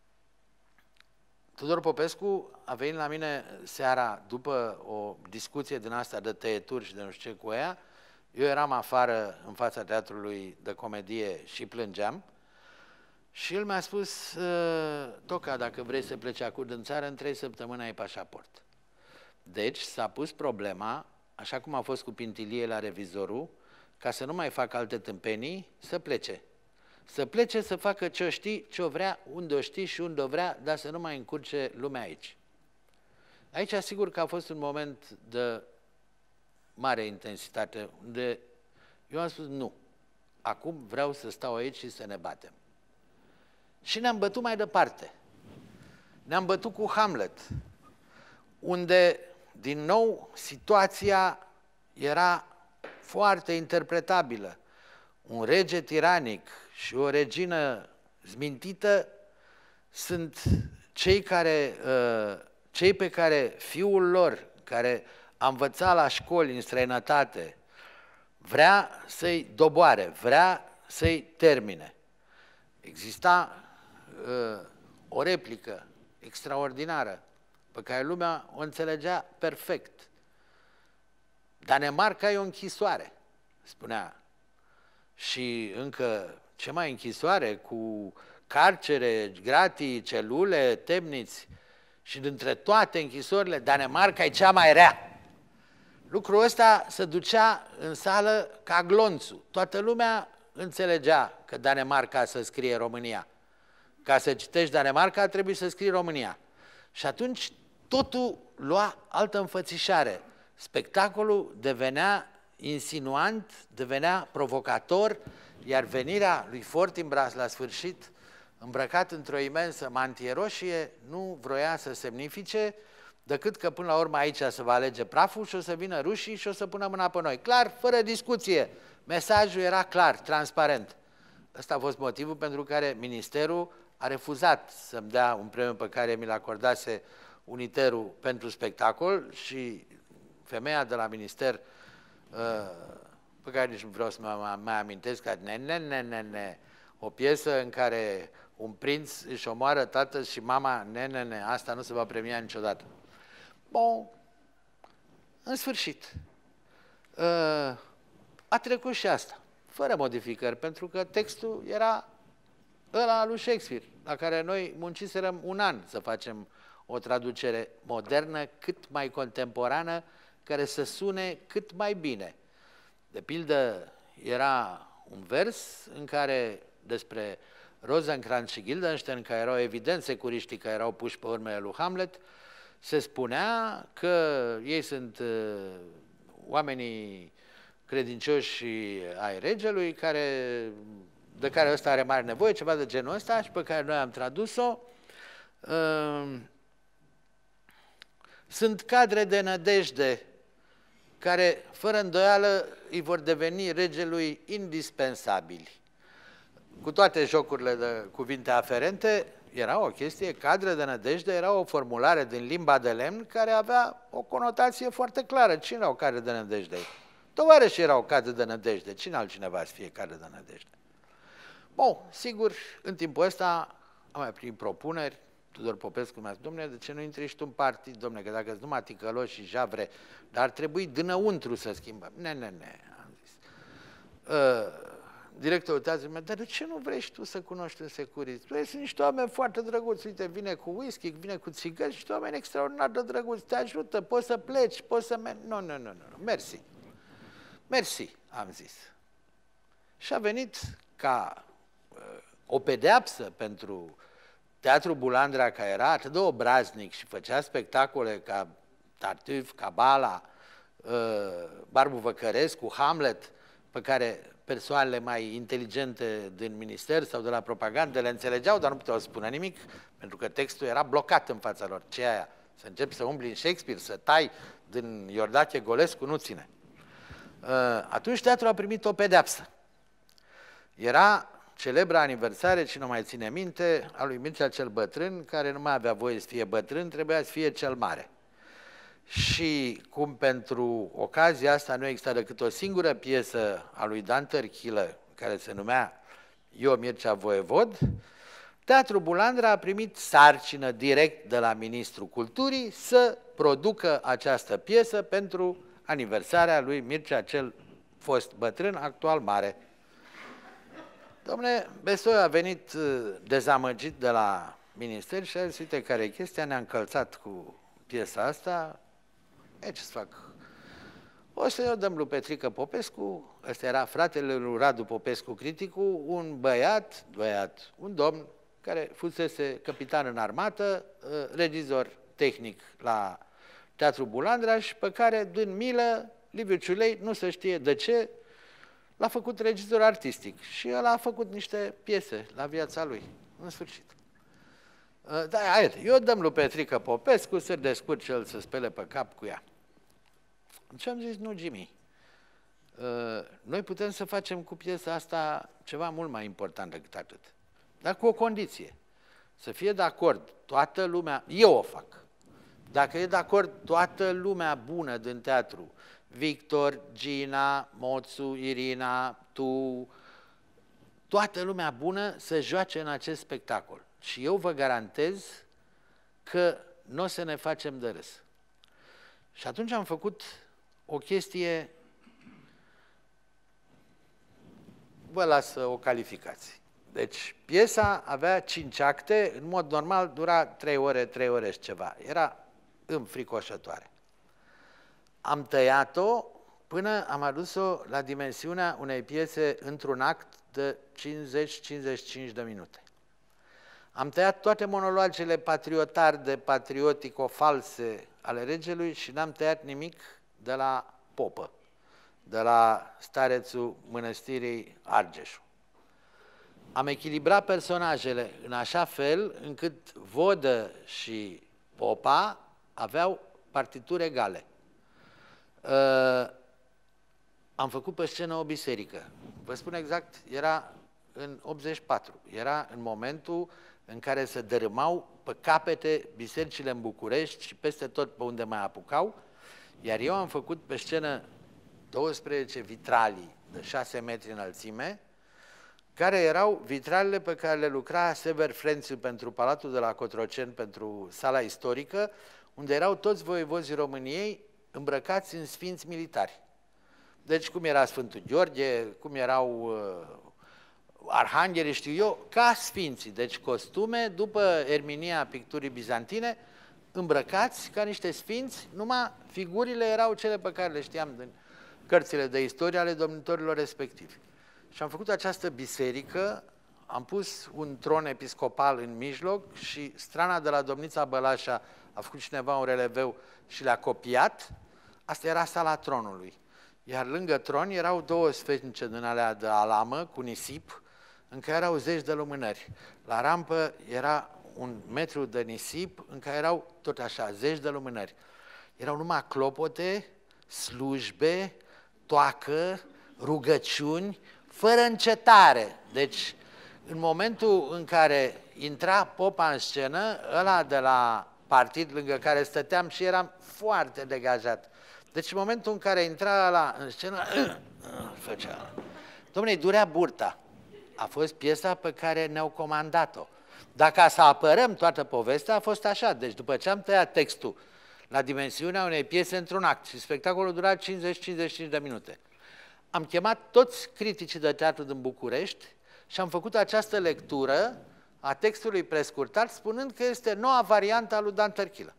Tudor Popescu a venit la mine seara după o discuție din asta de tăieturi și de nu știu ce cu ea. Eu eram afară în fața teatrului de comedie și plângeam și el mi-a spus, Toca, dacă vrei să pleci acum din țară, în 3 săptămâni ai pașaport. Deci s-a pus problema, așa cum a fost cu Pintilie la Revizorul, ca să nu mai facă alte tâmpenii, să plece. Să plece să facă ce-o știi, ce-o vrea, unde o știi și unde o vrea, dar să nu mai încurce lumea aici. Aici, sigur că a fost un moment de mare intensitate, unde eu am spus, nu, acum vreau să stau aici și să ne batem. Și ne-am bătut mai departe. Ne-am bătut cu Hamlet, unde, din nou, situația era foarte interpretabilă. Un rege tiranic și o regină zmintită sunt cei pe care fiul lor, care a învățat la școli în străinătate, vrea să-i doboare, vrea să-i termine. Exista o replică extraordinară pe care lumea o înțelegea perfect. Danemarca e o închisoare, spunea. Și încă ce mai închisoare, cu carcere, gratii, celule, temniți. Și dintre toate închisorile, Danemarca e cea mai rea. Lucrul ăsta se ducea în sală ca glonțul. Toată lumea înțelegea că Danemarca să scrie România. Ca să citești Danemarca trebuie să scrii România. Și atunci totul lua altă înfățișare. Spectacolul devenea insinuant, devenea provocator, iar venirea lui Fortinbras la sfârșit, îmbrăcat într-o imensă mantie roșie, nu vroia să semnifice decât că până la urmă aici se va alege praful și o să vină rușii și o să pună mâna pe noi. Clar, fără discuție. Mesajul era clar, transparent. Ăsta a fost motivul pentru care ministerul a refuzat să-mi dea un premiu pe care mi-l acordase Uniterul pentru spectacol și femeia de la minister, pe care nici nu vreau să mă mai amintesc, că o piesă în care un prinț își omoară tatăl și mama, asta nu se va premia niciodată. Bun, în sfârșit, a trecut și asta, fără modificări, pentru că textul era ăla lui Shakespeare, la care noi munciserăm un an să facem o traducere modernă, cât mai contemporană, care să sune cât mai bine. De pildă, era un vers în care despre Rosencrantz și Guildenstern, care erau evident securiștii care erau puși pe urmele lui Hamlet, se spunea că ei sunt oamenii credincioși ai regelui, de care ăsta are mare nevoie, ceva de genul ăsta, și pe care noi am tradus-o. Sunt cadre de nădejde care, fără îndoială, îi vor deveni regelui indispensabili. Cu toate jocurile de cuvinte aferente, era o chestie, cadre de nădejde, era o formulare din limba de lemn care avea o conotație foarte clară. Cine erau cadre de nădejde? Tovarășii erau cadre de nădejde. Cine altcineva să fie cadre de nădejde? Bun, sigur, în timpul ăsta am mai primit propuneri. Tudor Popescu mi-a zis, dom'le, de ce nu intri și tu în partid? Dom'le, că dacă sunt numai ticăloși și javre, dar ar trebui dinăuntru să schimbăm. Am zis. Directorul teatrului meu, dar de ce nu vrei și tu să cunoști în securiți? Tu sunt niște oameni foarte drăguți, uite, vine cu whisky, vine cu țigări, niște oameni extraordinar de drăguți, te ajută, poți să pleci, poți să mergi. Nu, mersi. Mersi, am zis. Și a venit ca o pedeapsă pentru Teatrul Bulandra, care era atât de obraznic și făcea spectacole ca Tartuf, Cabala, Barbu Văcărescu, Hamlet, pe care persoanele mai inteligente din minister sau de la propagandă le înțelegeau, dar nu puteau să spună nimic, pentru că textul era blocat în fața lor. Ce aia? Să începi să umbli în Shakespeare, să tai din Iordache Golescu, nu ține. Atunci teatrul a primit o pedeapsă. Era celebra aniversare, cine nu mai ține minte, a lui Mircea cel Bătrân, care nu mai avea voie să fie bătrân, trebuia să fie cel mare. Și cum pentru ocazia asta nu exista decât o singură piesă a lui Dan Tărchilă, care se numea Eu, Mircea Voievod, Teatrul Bulandra a primit sarcină direct de la Ministrul Culturii să producă această piesă pentru aniversarea lui Mircea cel fost bătrân, actual mare. Dom'le, Besoi a venit dezamăgit de la minister și a zis, uite care e chestia, ne-a încălțat cu piesa asta, ce să fac? O să-i dăm lui Petrică Popescu, ăsta era fratele lui Radu Popescu, criticul, un băiat, un domn, care fusese capitan în armată, regizor tehnic la Teatrul Bulandra și pe care, din milă, Liviu Ciulei, nu se știe de ce, l-a făcut regizor artistic și el a făcut niște piese la viața lui, în sfârșit. Da, eu dăm lui Petrică Popescu să descurce el să spele pe cap cu ea. Și am zis, nu, Jimmy, noi putem să facem cu piesa asta ceva mult mai important decât atât. Dar cu o condiție, să fie de acord toată lumea, eu o fac, dacă e de acord toată lumea bună din teatru, Victor, Gina, Moțu, Irina, tu, toată lumea bună să joace în acest spectacol. Și eu vă garantez că nu o să ne facem de râs. Și atunci am făcut o chestie, vă las să o calificați. Deci piesa avea 5 acte, în mod normal dura 3 ore și ceva. Era înfricoșătoare. Am tăiat-o până am adus-o la dimensiunea unei piese într-un act de 50-55 de minute. Am tăiat toate monologele patriotarde, patriotico-false ale regelui și n-am tăiat nimic de la popă, de la starețul mănăstirii Argeșu. Am echilibrat personajele în așa fel încât Vodă și popa aveau partituri egale. Am făcut pe scenă o biserică. Vă spun exact, era în 84. Era în momentul în care se dărâmau pe capete bisericile în București și peste tot pe unde mai apucau, iar eu am făcut pe scenă 12 vitralii de 6 metri înălțime, care erau vitralele pe care le lucra Sever Frențiu pentru Palatul de la Cotroceni, pentru sala istorică, unde erau toți voievozii României îmbrăcați în sfinți militari. Deci cum era Sfântul Gheorghe, cum erau arhanghelii, știu eu, ca sfinții, deci costume după erminia picturii bizantine, îmbrăcați ca niște sfinți, numai figurile erau cele pe care le știam din cărțile de istorie ale domnitorilor respectivi. Și am făcut această biserică, am pus un tron episcopal în mijloc și strana de la domnița Bălașa a făcut cineva un releveu și le-a copiat. Asta era sala tronului. Iar lângă tron erau 2 sfetnice din alea de alamă cu nisip, în care erau 10 de lumânări. La rampă era 1 metru de nisip, în care erau tot așa 10 de lumânări. Erau numai clopote, slujbe, toacă, rugăciuni, fără încetare. Deci, în momentul în care intra popa în scenă, ăla de la partid lângă care stăteam și eram foarte degajat. Deci, în momentul în care intra ăla în scenă, făcea. Dom'le, durea burta. A fost piesa pe care ne-au comandat-o. Dacă să apărăm toată povestea, a fost așa. Deci, după ce am tăiat textul la dimensiunea unei piese într-un act și spectacolul dura 50-55 de minute, am chemat toți criticii de teatru din București și am făcut această lectură a textului prescurtat, spunând că este noua variantă a lui Dan Tărchilă.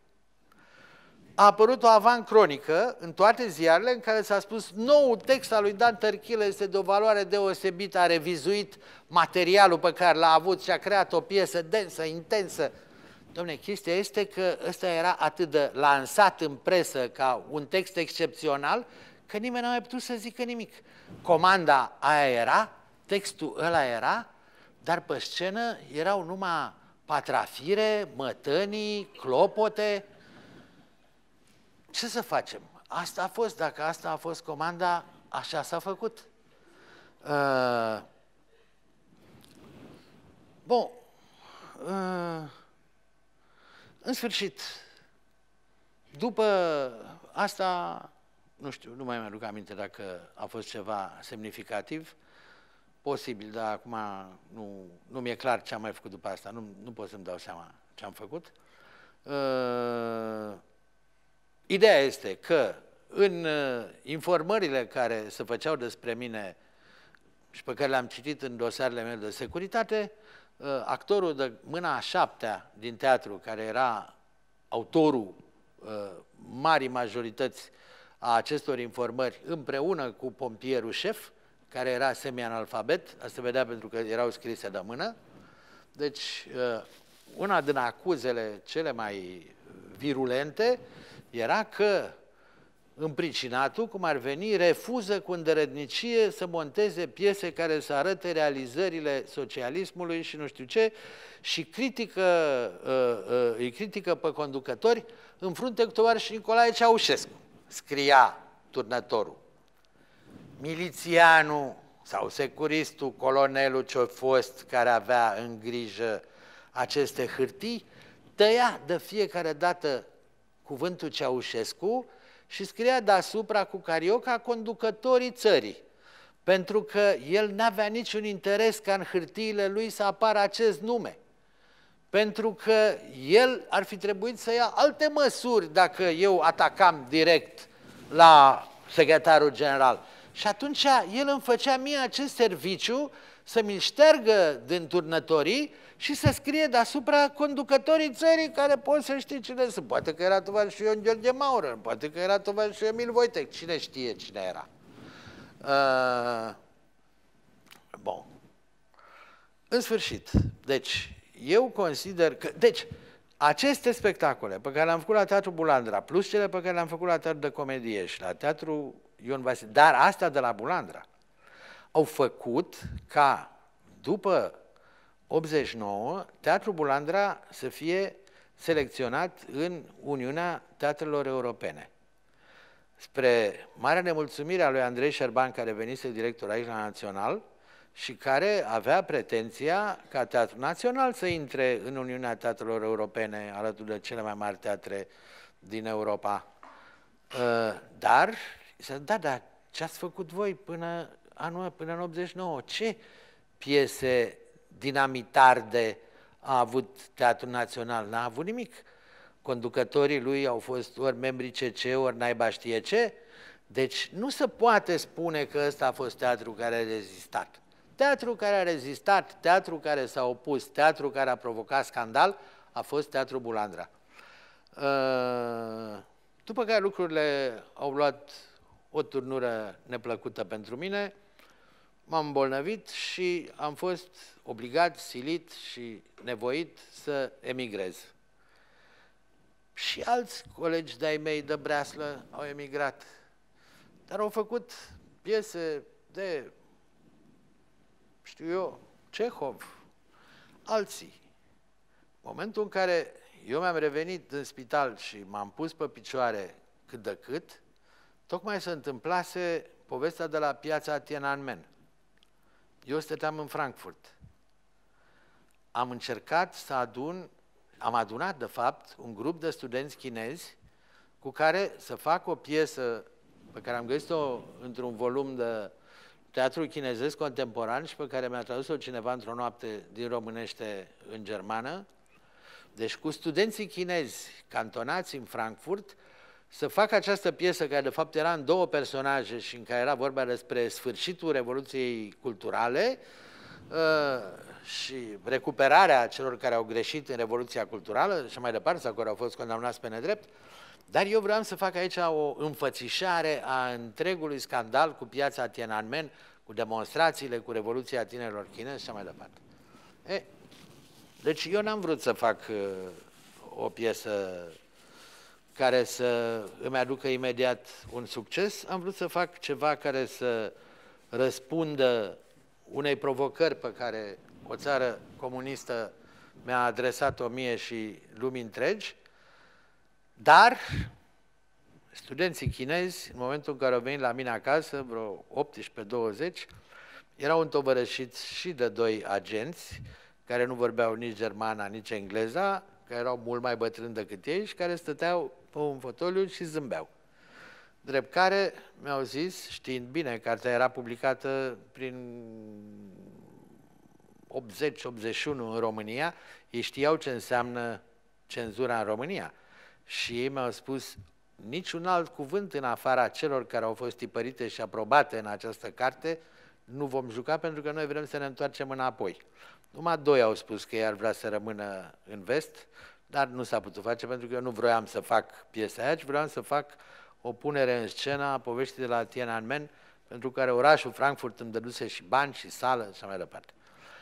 A apărut o avancronică în toate ziarele în care s-a spus noul text al lui Dan Tărchilă este de o valoare deosebită, a revizuit materialul pe care l-a avut și a creat o piesă densă, intensă. Dom'le, chestia este că ăsta era atât de lansat în presă ca un text excepțional, că nimeni n-a mai putut să zică nimic. Comanda aia era, textul ăla era, dar pe scenă erau numai patrafire, mătănii, clopote. Ce să facem? Asta a fost, dacă asta a fost comanda, așa s-a făcut. Bun. În sfârșit, după asta, nu știu, nu mai mi-aduc aminte dacă a fost ceva semnificativ, posibil, dar acum nu mi-e clar ce am mai făcut după asta, nu pot să-mi dau seama ce am făcut. Ideea este că în informările care se făceau despre mine și pe care le-am citit în dosarele mele de securitate, actorul de mâna a 7-a din teatru, care era autorul marii majorități a acestor informări, împreună cu pompierul șef, care era semi-analfabet, asta se vedea pentru că erau scrise de mână. Deci, una din acuzele cele mai virulente era că împricinatul, cum ar veni, refuză cu îndărătnicie să monteze piese care să arate realizările socialismului și nu știu ce, și îi critică pe conducători în frunte cu tovarășul Nicolae Ceaușescu. Scria turnătorul. Milițianul sau securistul, colonelul ce-a fost, care avea în grijă aceste hârtii, tăia de fiecare dată cuvântul Ceaușescu și scria deasupra cu carioca conducătorii țării, pentru că el n-avea niciun interes ca în hârtiile lui să apară acest nume, pentru că el ar fi trebuit să ia alte măsuri dacă eu atacam direct la secretarul general. Și atunci el îmi făcea mie acest serviciu să mi-l ștergă din turnătorii și să scrie deasupra conducătorii țării care pot să știe cine sunt. Poate că era tovarășul Ion Gheorghe Maurer, poate că era tovarășul Emil Voitec, cine știe cine era. Bun. În sfârșit, deci, eu consider că... Deci, aceste spectacole pe care le-am făcut la Teatrul Bulandra, plus cele pe care le-am făcut la Teatrul de Comedie și la Teatrul Ion Vasile, dar astea de la Bulandra, au făcut ca, după 89, Teatrul Bulandra să fie selecționat în Uniunea Teatrelor Europene. Spre marea nemulțumire a lui Andrei Șerban, care venise director aici la Național și care avea pretenția ca Teatrul Național să intre în Uniunea Teatrelor Europene alături de cele mai mari teatre din Europa. Dar, dar ce ați făcut voi până în 89? Ce piese dinamitarde a avut Teatrul Național? N-a avut nimic. Conducătorii lui au fost ori membrii CC, ori naiba știe ce. Deci nu se poate spune că ăsta a fost teatrul care a rezistat. Teatrul care a rezistat, teatrul care s-a opus, teatrul care a provocat scandal, a fost Teatrul Bulandra. După care lucrurile au luat o turnură neplăcută pentru mine, m-am îmbolnăvit și am fost obligat, silit și nevoit să emigrez. Și alți colegi de-ai mei de breaslă au emigrat, dar au făcut piese de, știu eu, Cehov, alții. În momentul în care eu mi-am revenit în spital și m-am pus pe picioare cât de cât, tocmai se întâmplase povestea de la piața Tiananmen. Eu stăteam în Frankfurt. Am încercat să am adunat, de fapt, un grup de studenți chinezi cu care să fac o piesă pe care am găsit-o într-un volum de teatru chinezesc contemporan și pe care mi-a tradus-o cineva într-o noapte din românește în germană. Deci cu studenții chinezi cantonați în Frankfurt să fac această piesă care de fapt era în două personaje și în care era vorba despre sfârșitul Revoluției Culturale și recuperarea celor care au greșit în Revoluția Culturală și mai departe, sau care au fost condamnați pe nedrept. Dar eu vreau să fac aici o înfățișare a întregului scandal cu piața Tiananmen, cu demonstrațiile, cu Revoluția Tinerilor Chinezi și așa mai departe. Deci eu n-am vrut să fac o piesă care să îmi aducă imediat un succes, am vrut să fac ceva care să răspundă unei provocări pe care o țară comunistă mi-a adresat-o mie și lumii întregi, dar studenții chinezi, în momentul în care au venit la mine acasă, vreo 18-20, erau întovărășiți și de doi agenți care nu vorbeau nici germana, nici engleza, care erau mult mai bătrâni decât ei și care stăteau pe un fotoliu și zâmbeau. Drept care mi-au zis, știind bine, cartea era publicată prin 80-81 în România, ei știau ce înseamnă cenzura în România. Și ei mi-au spus, niciun alt cuvânt în afara celor care au fost tipărite și aprobate în această carte nu vom juca pentru că noi vrem să ne întoarcem înapoi. Numai doi au spus că ei ar vrea să rămână în vest, dar nu s-a putut face pentru că eu nu vroiam să fac piesa aia, ci vreau să fac o punere în scenă a poveștii de la Tiananmen, pentru care orașul Frankfurt îmi dăduse și bani și sală și așa mai departe.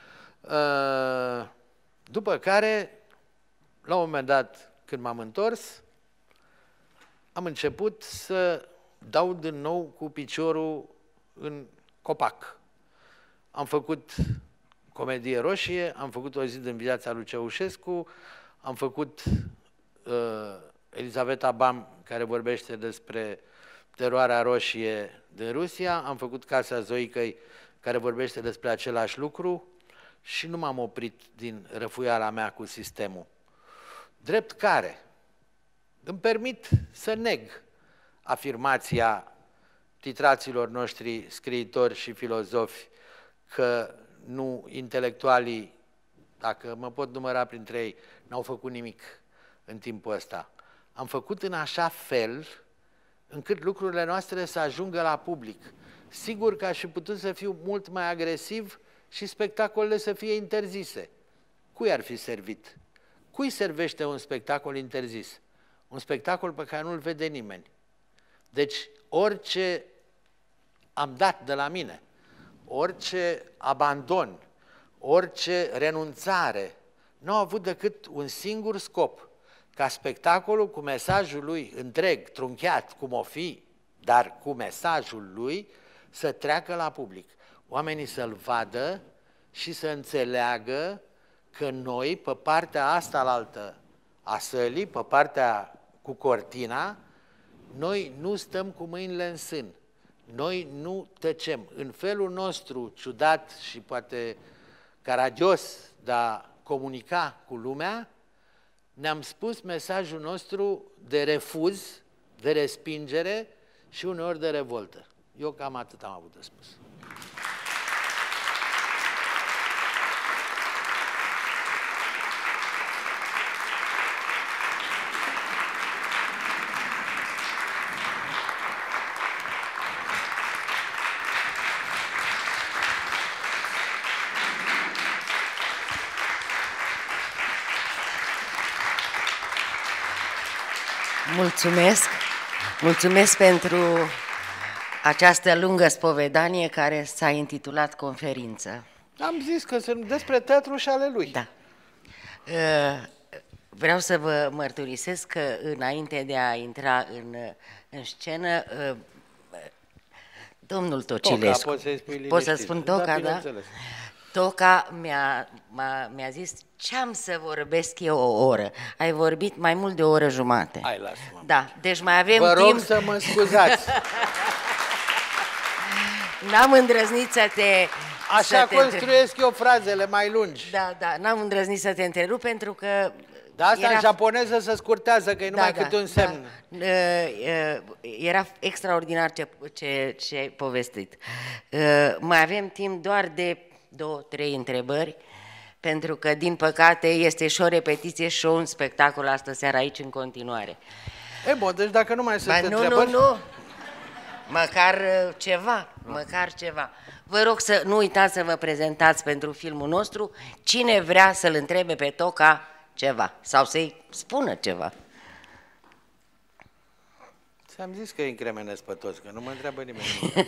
După care, la un moment dat, când m-am întors, am început să dau din nou cu piciorul în copac. Am făcut Comedie Roșie, am făcut O zi din viața lui Ceaușescu, am făcut Elizaveta Bam, care vorbește despre teroarea roșie din Rusia, am făcut Casa Zoicăi, care vorbește despre același lucru și nu m-am oprit din răfuiala mea cu sistemul. Drept care îmi permit să neg afirmația titraților noștri scriitori și filozofi că nu intelectualii, dacă mă pot număra printre ei, n-au făcut nimic în timpul ăsta. Am făcut în așa fel încât lucrurile noastre să ajungă la public. sigur că aș fi putut să fiu mult mai agresiv și spectacolele să fie interzise. Cui ar fi servit? Cui servește un spectacol interzis? Un spectacol pe care nu-l vede nimeni. Deci orice am dat de la mine, orice abandon, orice renunțare, nu au avut decât un singur scop, ca spectacolul cu mesajul lui întreg, trunchiat, cum o fi, dar cu mesajul lui, să treacă la public. Oamenii să-l vadă și să înțeleagă că noi, pe partea asta a sălii, pe partea cu cortina, noi nu stăm cu mâinile în sân. Noi nu tăcem. În felul nostru ciudat și poate caragios de a comunica cu lumea, ne-am spus mesajul nostru de refuz, de respingere și uneori de revoltă. Eu cam atât am avut de spus. Mulțumesc! Mulțumesc pentru această lungă spovedanie care s-a intitulat conferință. Am zis că sunt despre teatru și ale lui. Da. Vreau să vă mărturisesc că înainte de a intra în scenă, domnul Tocilescu, pot să spun Toca, da? Toca mi-a zis, ce-am să vorbesc eu o oră? Ai vorbit mai mult de o oră jumate. Hai, lasă-mă. Da, deci mai avem timp. Vă rog timp. să mă scuzați. N-am îndrăznit să te... Așa construiesc eu frazele mai lungi. Da, da, n-am îndrăznit să te întrerup pentru că... Da, asta în japoneză se scurtează, că e numai câte un semn. Da. Era extraordinar ce povestit. Mai avem timp doar de 2-3 întrebări, pentru că, din păcate, este și o repetiție și un spectacol astă seară aici în continuare. E bun, deci dacă nu mai sunt întrebări... Nu. Măcar ceva. Vă rog să nu uitați să vă prezentați pentru filmul nostru. Cine vrea să-l întrebe pe Toca ceva sau să-i spună ceva. Ți-am zis că îi încremenesc pe toți, că nu mă întreabă nimeni.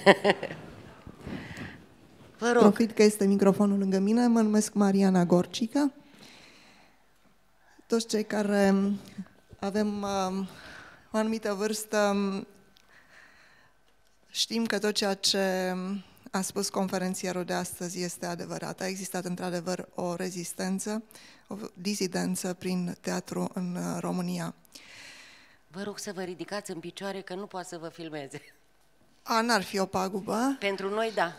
Vă rog. Profit că este microfonul lângă mine, mă numesc Mariana Gorcica. Toți cei care avem o anumită vârstă știm că tot ceea ce a spus conferențierul de astăzi este adevărat. A existat într-adevăr o rezistență, o disidență prin teatru în România. Vă rog să vă ridicați în picioare că nu poate să vă filmeze. N-ar fi o pagubă. Pentru noi, da.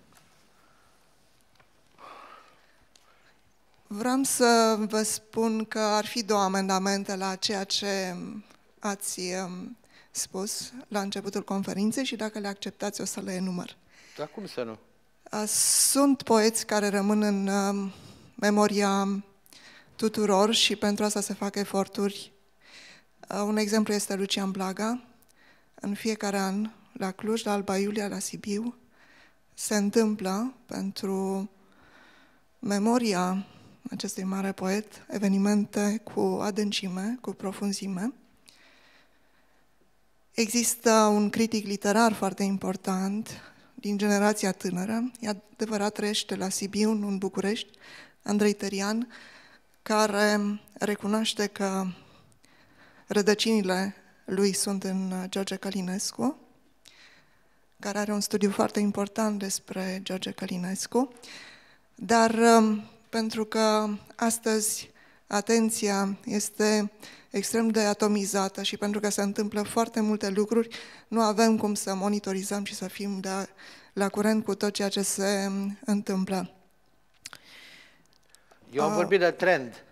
Vreau să vă spun că ar fi 2 amendamente la ceea ce ați spus la începutul conferinței și dacă le acceptați o să le enumăr. Dar cum să nu? Sunt poeți care rămân în memoria tuturor și pentru asta se fac eforturi. Un exemplu este Lucian Blaga. În fiecare an, la Cluj, la Alba Iulia, la Sibiu, se întâmplă pentru memoria acestui mare poet evenimente cu adâncime, cu profunzime. Există un critic literar foarte important din generația tânără, e adevărat, trăiește la Sibiu, nu în București, Andrei Terian, care recunoaște că rădăcinile lui sunt în George Călinescu, care are un studiu foarte important despre George Călinescu, dar pentru că astăzi atenția este extrem de atomizată și pentru că se întâmplă foarte multe lucruri, nu avem cum să monitorizăm și să fim la curent cu tot ceea ce se întâmplă. Eu am vorbit de trend.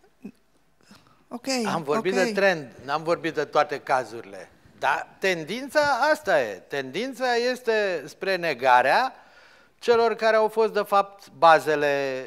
Am vorbit de trend, n-am vorbit de toate cazurile. Dar tendința asta e. Tendința este spre negarea celor care au fost, de fapt, bazele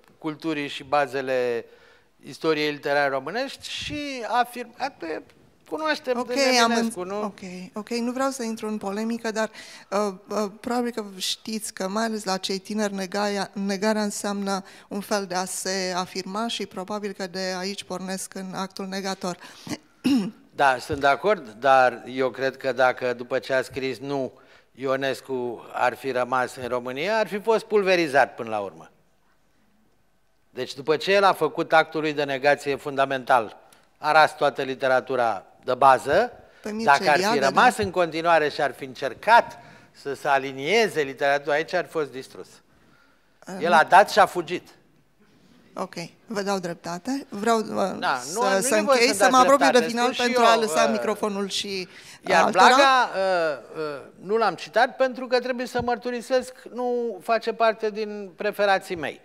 culturii și bazele istoriei literare românești și cunoaștem de Eminescu, nu? Ok, nu vreau să intru în polemică, dar probabil că știți că mai ales la cei tineri negarea înseamnă un fel de a se afirma și probabil că de aici pornesc în actul negator. Da, sunt de acord, dar eu cred că dacă după ce a scris nu, Ionescu ar fi rămas în România, ar fi fost pulverizat până la urmă. Deci după ce el a făcut actul lui de negație fundamental, a ras toată literatura de bază, dacă ar fi rămas în continuare și ar fi încercat să se alinieze literatura aici, ar fi fost distrus. El a dat și a fugit. Ok, vă dau dreptate. Vreau să închei, să mă apropiu de final pentru a lăsa microfonul și iar altora. Blaga nu l-am citat pentru că trebuie să mărturisesc, nu face parte din preferații mei.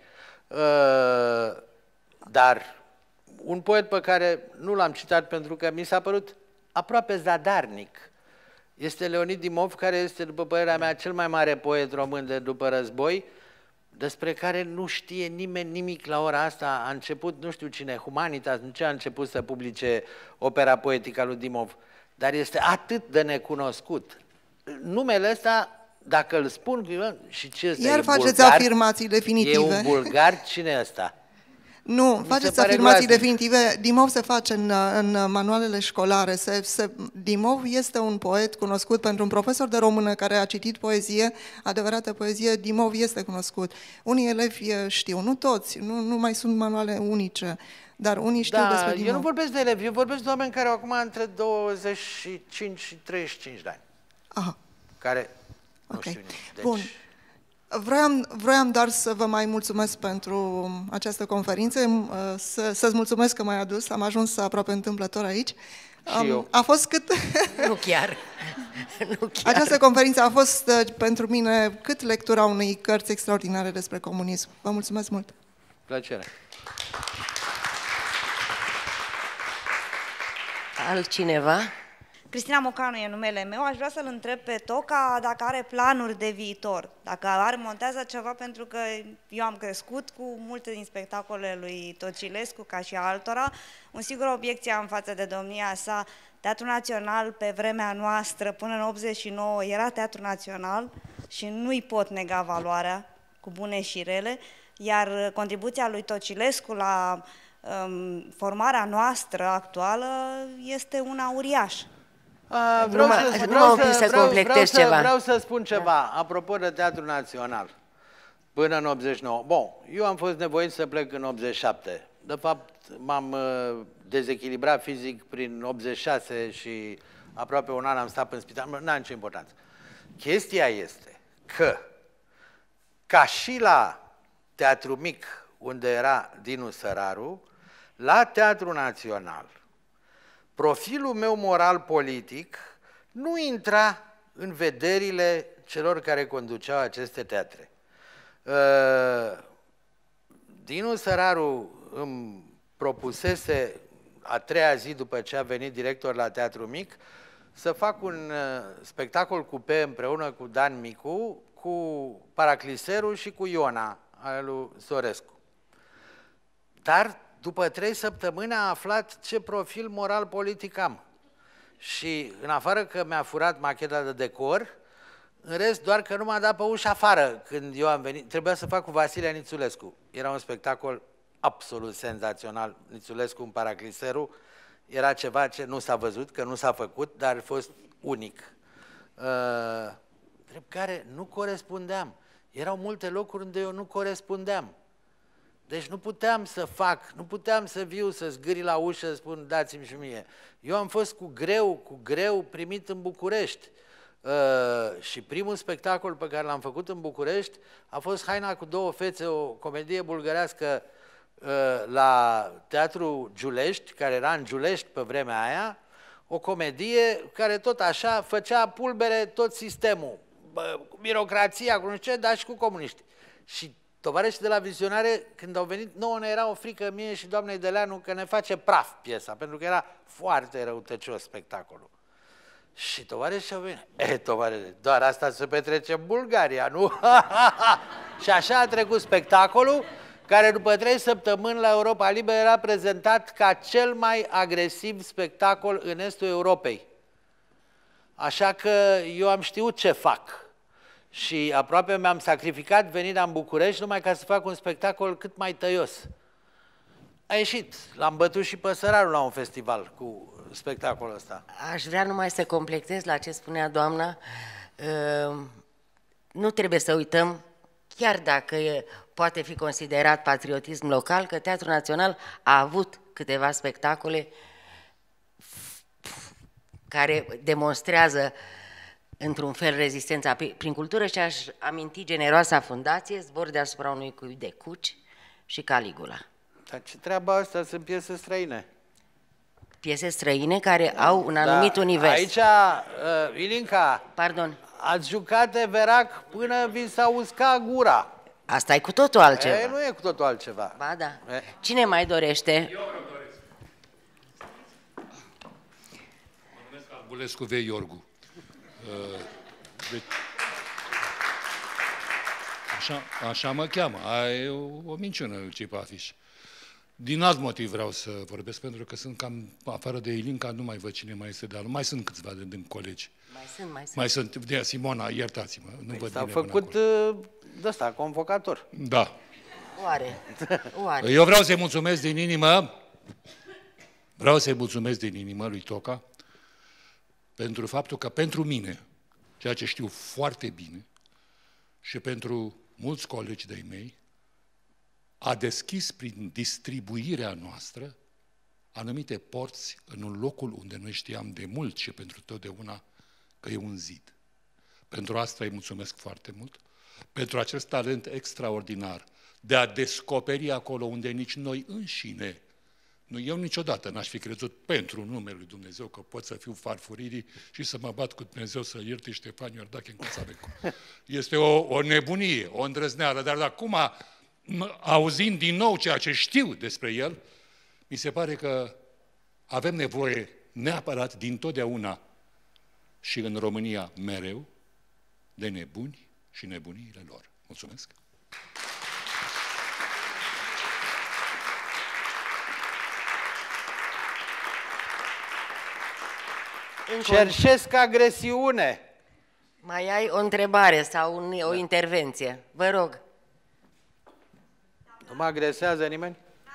Dar un poet pe care nu l-am citat pentru că mi s-a părut aproape zadarnic este Leonid Dimov, care este, după părerea mea, cel mai mare poet român de după război, despre care nu știe nimeni nimic la ora asta. A început, nu știu cine, Humanitas, nu ce a început să publice opera poetică a lui Dimov, dar este atât de necunoscut. Numele ăsta, dacă îl spun, și ce ăsta iar e faceți bulgar, afirmații definitive. e un bulgar, cine e ăsta? Nu, faceți afirmații definitive. Dimov se face în manualele școlare. Dimov este un poet cunoscut pentru un profesor de română care a citit poezie, adevărată poezie. Dimov este cunoscut. Unii elevi știu, nu toți, nu mai sunt manuale unice, dar unii știu despre Dimov. Eu nu vorbesc de elevi, eu vorbesc de oameni care au acum între 25 și 35 de ani. Aha. Care nu știu nimic. Deci... Bun. Vroiam doar să vă mai mulțumesc pentru această conferință, să-ți mulțumesc că m-ai adus, am ajuns aproape întâmplător aici. Și eu. A fost cât... Nu chiar. Această conferință a fost pentru mine cât lectura unei cărți extraordinare despre comunism. Vă mulțumesc mult. Plăcere. Altcineva? Cristina Mocanu e numele meu. Aș vrea să-l întreb pe Toca dacă are planuri de viitor, dacă montează ceva, pentru că eu am crescut cu multe din spectacolele lui Tocilescu, ca și altora. Un sigur obiecție am față de domnia sa: Teatrul Național pe vremea noastră, până în 89, era Teatru Național și nu-i pot nega valoarea, cu bune și rele, iar contribuția lui Tocilescu la formarea noastră actuală este una uriașă. Vreau să spun ceva, apropo de Teatrul Național, până în 89. Bun, eu am fost nevoit să plec în 87. De fapt, m-am dezechilibrat fizic prin 86 și aproape un an am stat în spital, n-a nicio importanță. Chestia este că, ca și la Teatru Mic, unde era Dinu Săraru, la Teatrul Național, profilul meu moral-politic nu intra în vederile celor care conduceau aceste teatre. Dinu Săraru îmi propusese, a treia zi după ce a venit director la Teatru Mic, să fac un spectacol cupe împreună cu Dan Micu, cu Paracliserul și cu Iona, al lui Sorescu. Dar după 3 săptămâni a aflat ce profil moral-politic am. Și în afară că mi-a furat macheta de decor, în rest doar că nu m-a dat pe ușa afară când eu am venit. Trebuia să fac cu Vasile Nițulescu. Era un spectacol absolut senzațional. Nițulescu în Paracliserul era ceva ce nu s-a văzut, că nu s-a făcut, dar a fost unic. Drept care nu corespundeam. Erau multe locuri unde eu nu corespundeam. Deci nu puteam să fac, nu puteam să viu, să zgâri la ușă, să spun dați-mi și mie. Eu am fost cu greu primit în București. Și primul spectacol pe care l-am făcut în București a fost Haina cu două fețe, o comedie bulgărească la Teatru Giulești, care era în Giulești pe vremea aia, o comedie care tot așa făcea pulbere tot sistemul, cu birocrația, cu nu știu ce, dar și cu comuniști. Și tovarășii de la Vizionare, când au venit, nouă ne era o frică mie și doamnei Deleanu că ne face praf piesa, pentru că era foarte răutăcios spectacolul. Și tovarășii au venit, tovarășii, doar asta se petrece în Bulgaria, nu? Și așa a trecut spectacolul care după 3 săptămâni la Europa Liberă era prezentat ca cel mai agresiv spectacol în estul Europei. Așa că eu am știut ce fac și aproape mi-am sacrificat venirea în București numai ca să fac un spectacol cât mai tăios. A ieșit, l-am bătut și pe Sărarul la un festival cu spectacolul ăsta. Aș vrea numai să completez la ce spunea doamna. Nu trebuie să uităm, chiar dacă poate fi considerat patriotism local, că Teatrul Național a avut câteva spectacole care demonstrează într-un fel rezistența prin cultură și aș aminti generoasa fundație Zbor deasupra unui cui de Cuci și Caligula. Dar ce treaba asta sunt piese străine? Piese străine care au un anumit univers. Aici, Ilinca, Pardon. ați jucat Everac până vi s-a uscat gura. Asta e cu totul altceva. Nu e cu totul altceva. Ba da. Cine mai dorește? Eu vreau doresc. Mă numesc Argulescu V. Iorgu. Așa mă cheamă. E o minciună ce pe afiș. Din alt motiv vreau să vorbesc, pentru că sunt cam, afară de Ilinca, nu mai văd cine mai este de alul. Mai sunt câțiva din colegi. Mai sunt. De Simona, iertați-mă. Nu văd s-a făcut de ăsta, convocator. Da. Oare. Eu vreau să-i mulțumesc din inimă, lui Toca, pentru faptul că pentru mine, ceea ce știu foarte bine, și pentru mulți colegi de-ai mei, a deschis prin distribuirea noastră anumite porți în un locul unde noi știam de mult și pentru totdeauna că e un zid. Pentru asta îi mulțumesc foarte mult, pentru acest talent extraordinar de a descoperi acolo unde nici noi înșine, eu niciodată n-aș fi crezut pentru numele lui Dumnezeu că pot să fiu farfurii și să mă bat cu Dumnezeu să ierte Ștefan Iordache în Coțavecu. Este o nebunie, o îndrăzneală, dar acum, auzind din nou ceea ce știu despre el, mi se pare că avem nevoie neapărat dintotdeauna și în România mereu de nebuni și nebuniile lor. Mulțumesc! Cerșesc agresiune. Mai ai o întrebare sau o intervenție? Vă rog. Nu mă agresează nimeni?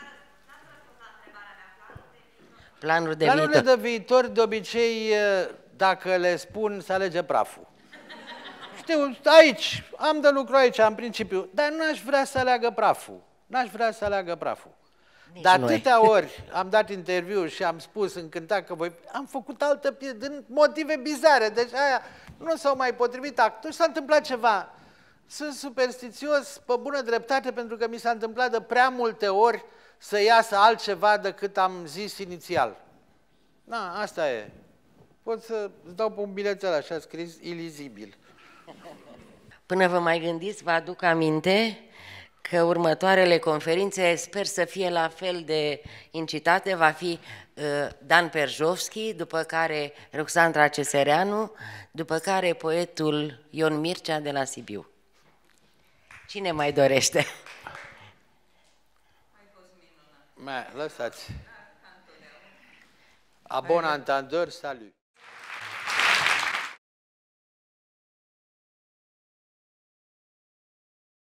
Planuri de viitor. Planurile de viitor, de obicei, dacă le spun, se alege praful. Știu, aici, am de lucru aici, în principiu, dar n-aș vrea să aleagă praful. Dar atâtea ori am dat interviu și am spus încântat că voi... Am făcut altă piesă, din motive bizare, deci aia nu s-au mai potrivit actori, s-a întâmplat ceva. Sunt superstițios pe bună dreptate pentru că mi s-a întâmplat de prea multe ori să iasă altceva decât am zis inițial. Na, asta e. Pot să-ți dau pe un bilețel așa scris, ilizibil. Până vă mai gândiți, vă aduc aminte că următoarele conferințe sper să fie la fel de incitate, va fi Dan Perjovski, după care Roxandra Cesereanu, după care poetul Ion Mircea de la Sibiu. Cine mai dorește? Lăsați. A bon entendeur, salut.